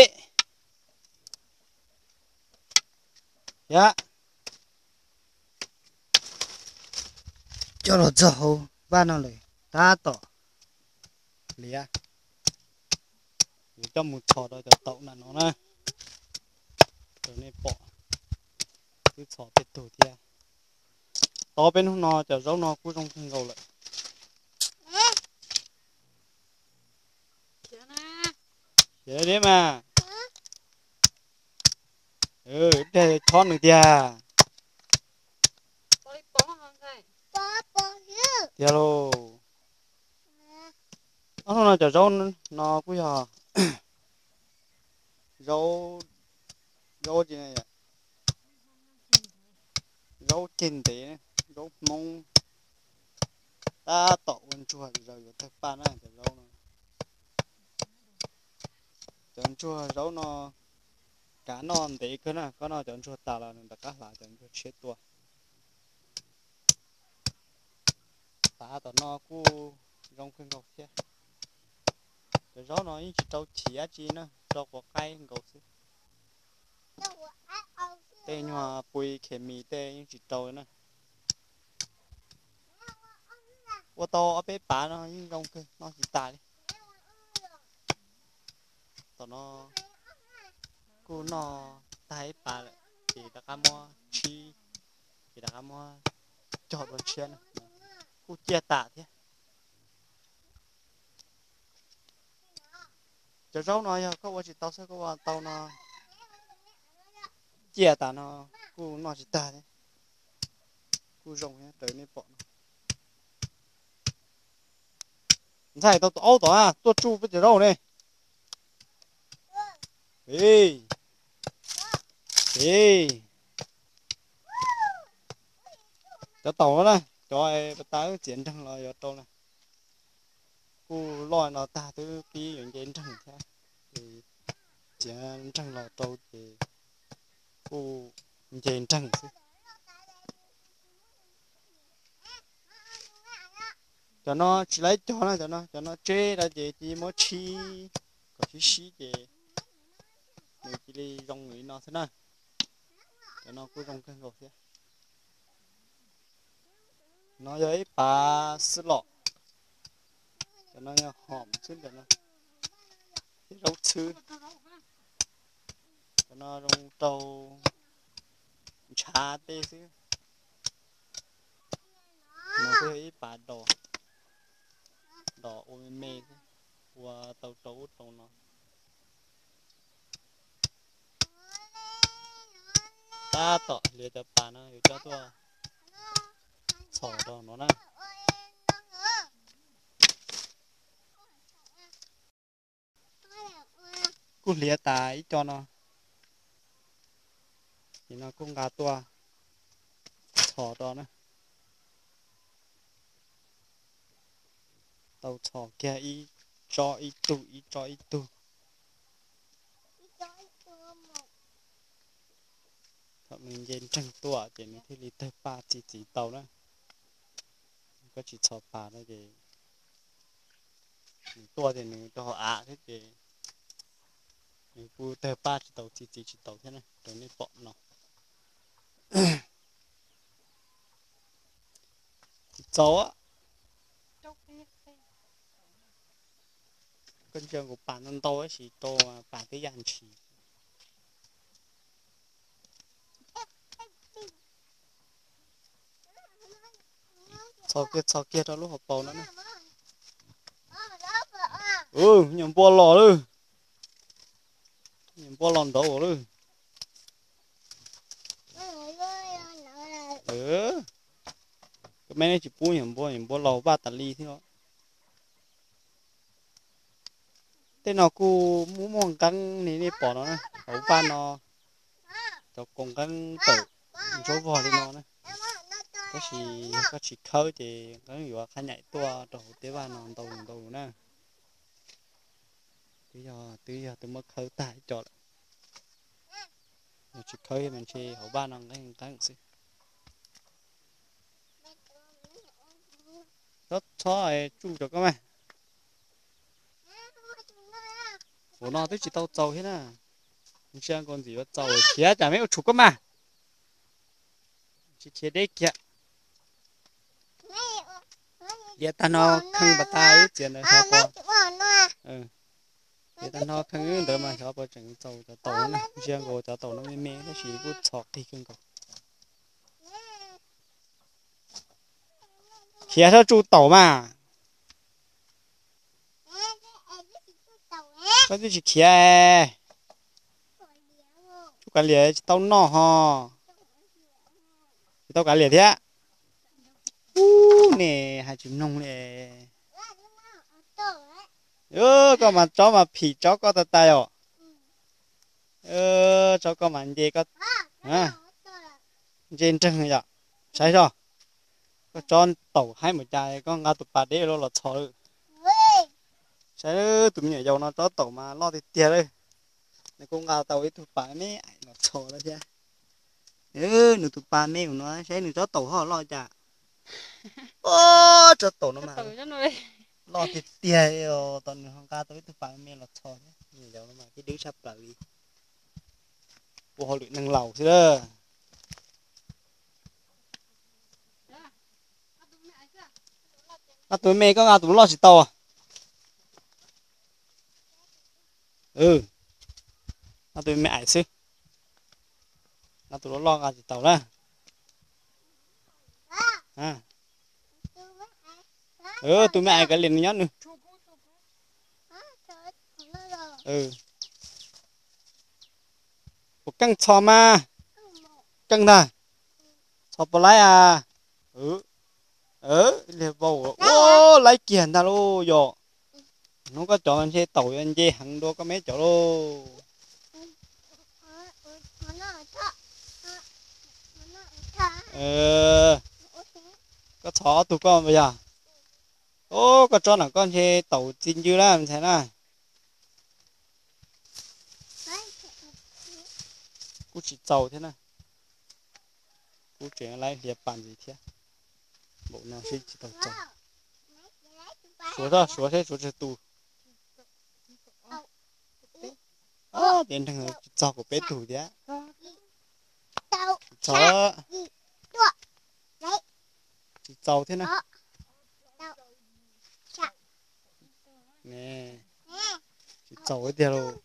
S1: dạ cho nó dầu bạn nào lấy ta tỏ lìa cho một thọ đó cho tàu là nó nè rồi nên bỏ cứ xỏ tết thủ thia to bên hôm nọ cho rau nó cũng trong thằng gầu lại dễ đấy mà ừ để thon được tia tia lô nó cho rau nó cũng giờ rau rau gì này rau chín thế rau mông ta tậu con chua rồi thật pan này cho rau nó chọn chua rau nó cá non thế cơ nè có nó chọn chua tao là nó cá lại chọn chua chết tua ta tao nó cu rong khơi ngọc thế rồi gió nó chỉ trâu chía chi nữa trâu có cây ngọc xí tê nhưng mà bùi khề mì tê nhưng chỉ trâu nữa ô tô ở bên bà nó nhưng rong khơi nó chỉ tài đi tao nó cu nó tay bà lại thì ta cá mua chi thì ta cá mua chọt vào chiên cu chia tạ thế cho rau nó giờ có chỉ tao sẽ có tao nó chia tạ nó cu nó chỉ tạ thế cu rồng nhá tới nên bọn này tao ấu tao à tôi chu với rau này ê ê cho tàu nó cho ai bắt tay chiến tranh là cho tàu này cu lòi nó ta từ khi những chiến tranh thế thì chiến tranh là tàu thì cu chiến tranh cho nó chỉ lấy cho nó chế ra chỉ mỗi chi có chi xí thì người chỉ đi rong người nó thế này cho nó cứ rong cái ngọc thế nó với bà sứ lọ cho nó hòm chứ cho nó rau chư cho nó rong trâu chả tê chứ nó với bà đỏ đỏ ôm mê qua tàu trâu trâu nó ta tỏ liệt tập bà nó hiểu cho tôi sổ đó nó nè cú liệt tài cho nó thì nó cũng gà tua sổ đó nè tàu sổ kia ý cho ý tụ thật mình dân trăng tua thì mình thấy liệt tập bà chỉ tàu đó có chỉ sổ bà đó thì tua thì mình cho họ thế thì mình bu tập bà chỉ tàu thế này rồi nên bọn nó cháu á con trường của bạn ăn to ấy chỉ to mà bạn cái dàn chỉ sau kia đó lúc học bầu nữa nè nhầm bò lò luôn nhầm bò lòn đầu luôn cái mấy này chỉ bù nhầm bò lò ba tali ly thôi thế nào cô muốn mong căng này bỏ nó nè hậu ba nó cho cùng căng tự số vò đi nó nè có chỉ khơi thì có nhiều khá nhảy tua đầu tế bào nó đầu nè bây giờ tôi mới khơi tại cho lại chỉ khơi mình chỉ hậu ba nó cái gì rất thôi chung cho các mày của nó tới chỉ tao trâu hết nè không xem con gì bắt trâu kia chả mấy chụp cơ mà chỉ kia đấy kia giờ ta nó khăng bát tay chuyện này sao po giờ ta nó khăng đỡ mà sao po chẳng trâu cho tàu nè xem cô cho tàu nó mê nó chỉ cứ chọt thì không có kia sao chú tàu mà có gì kia chú cả lìa tao nọ hò tao cả lìa thế nè hai chú nông nè có mà chó mà phì chó có tay tay à chó có mà gì có trên chân vậy sai rồi có chó tàu hai một chai có ngã tụt bà đế lo là chó sai tụi nhảy dầu nó chó tàu mà lo thì tiền đây này con ngà tàu ấy tụt bà mấy nó chó đó chứ nửa tụt bà mấy của nó sai nửa chó tàu họ lo chả ô cho tổ nó mà
S3: Tổ cho nó đi.
S1: lo thì tiền tận hàng ca tới từ phải mẹ là cho nhé nhìn nó mà cái đứa sắp lại họ luyện năng lầu chứ đó à tụi mẹ có ngà tụi lo chỉ tàu à ừ à tụi mẹ ai xí à tụi nó lo ngà chỉ tàu đó à ừ tụi mẹ ai cái liền nhát nữa ừ một căng chò mà căng ta chò bò lái à liệp bầu ô lấy kiền ta luôn rồi nó có chọn anh xe tàu anh dê hẳn đô có mấy chỗ luôn ờ có chó tụi con bây giờ ô có cho là con xe tàu chín dư ra mình thấy này cú chỉ tàu thế này cú chuyển lại liệp bàn gì thế bộ nào sẽ chỉ tàu tàu số ra số thế số tụ đến thằng tàu của bé tụ đấy chó chỉ tàu thế này nè chỉ tàu cái điều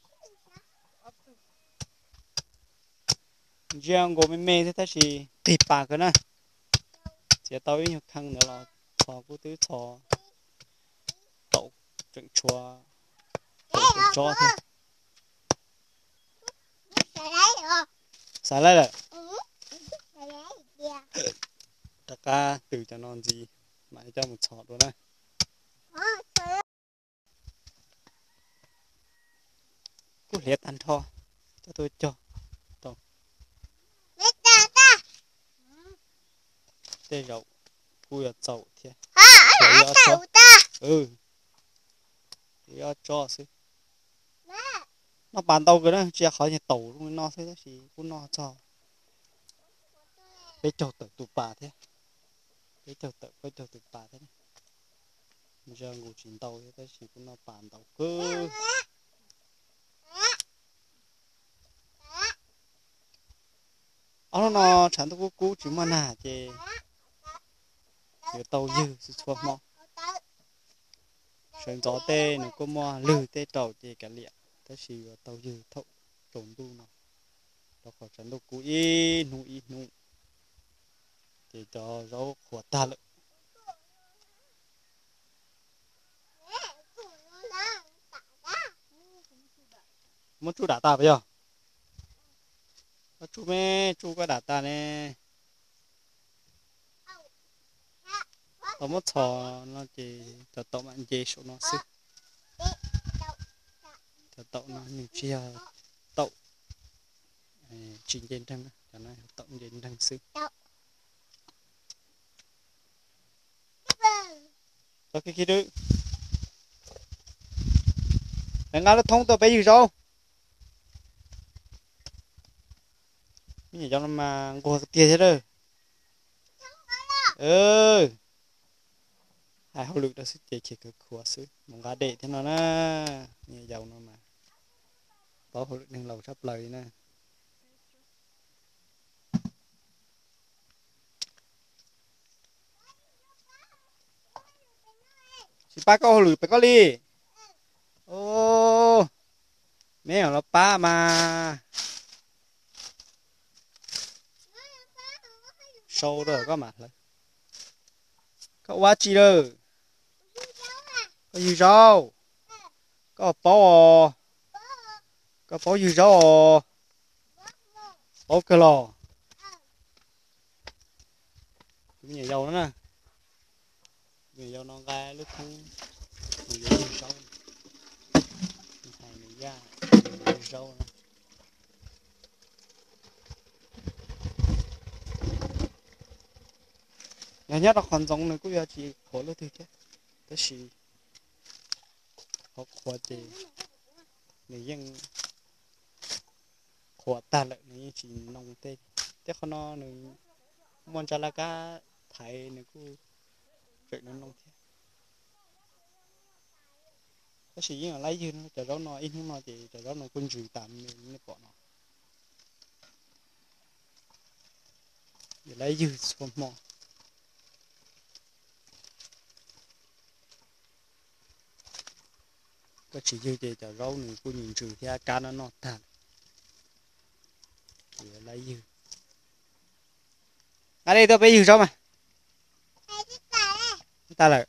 S1: riêng của mình thế thì thịt bạc cái này chỉ tàu ít nhiều thằng nữa là chó cú tứ chó tàu chuyện chua chuyện chó thế xả lại rồi tất cả từ cho non gì mà cho một chó luôn này cú liệt ăn thò cho tôi cho tê rậu cú ở chậu thế ừ thì cho xí nó bàn tàu cái đó chỉ khỏi nhà tàu luôn nó thế thì cũng nó cho cái chậu tự tụ bà thế cái chậu tự bà thế này giờ ngủ chín tàu thế thì cũng nó bàn tàu cứ nó chẳng tôi cú chỉ mà nà chứ tàu dư sự chua mò sơn gió tê nó có mò lử tê tàu thì cả liệt thế thì tàu dư thâu trộn tu nó đó khỏi chẳng tôi cú ít nụ thì cho rau của ta lợi muốn chú đá ta bây giờ chú mẹ chú có đá ta nè tao mất thò nó chỉ cho tao bạn dễ số nó xí cho tao nó như chia tao chỉnh trên thằng cho nó tao trên thằng xí cho cái đó đừng ngáo nó thông tao bây giờ sao cái gì cho nó mà qua cái tiền thế rồi ừ hai hậu lực đó sẽ chỉ cái khóa xí một gà để thế nó nè nhiều dầu nó mà có hậu lực nên lầu sắp lời nè si ba có hậu lực phải có đi ô mấy thằng nó pa mà sâu rồi có mặt rồi có quá chi rồi có gì rau có bò có bò gì rau bò cái lò cái gì dầu nữa nè người dầu nó gai lúc không người dầu rau này ra người rau nè nhà nhất là còn giống này cũng giờ chỉ khổ luôn thôi chứ thế thì họ khổ thì người dân khổ ta lại người chỉ nông tê thế còn nó người muốn cho là cá thấy nó cứ việc nó nông thế có gì mà lấy dư nó chờ đó nó ít nó thì chờ đó nó quân rùi tạm nó bỏ nó để lấy dư xong mò có chỉ dư thì chờ rau nó quân nhìn rùi theo cá nó thàn để lấy dư ở đây tôi bây dư sao mà
S2: Hai cái tà đây.
S1: ta là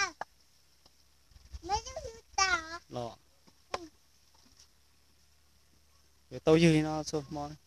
S2: Mấy cái tà.
S1: lọ để tôi dư nó xong mò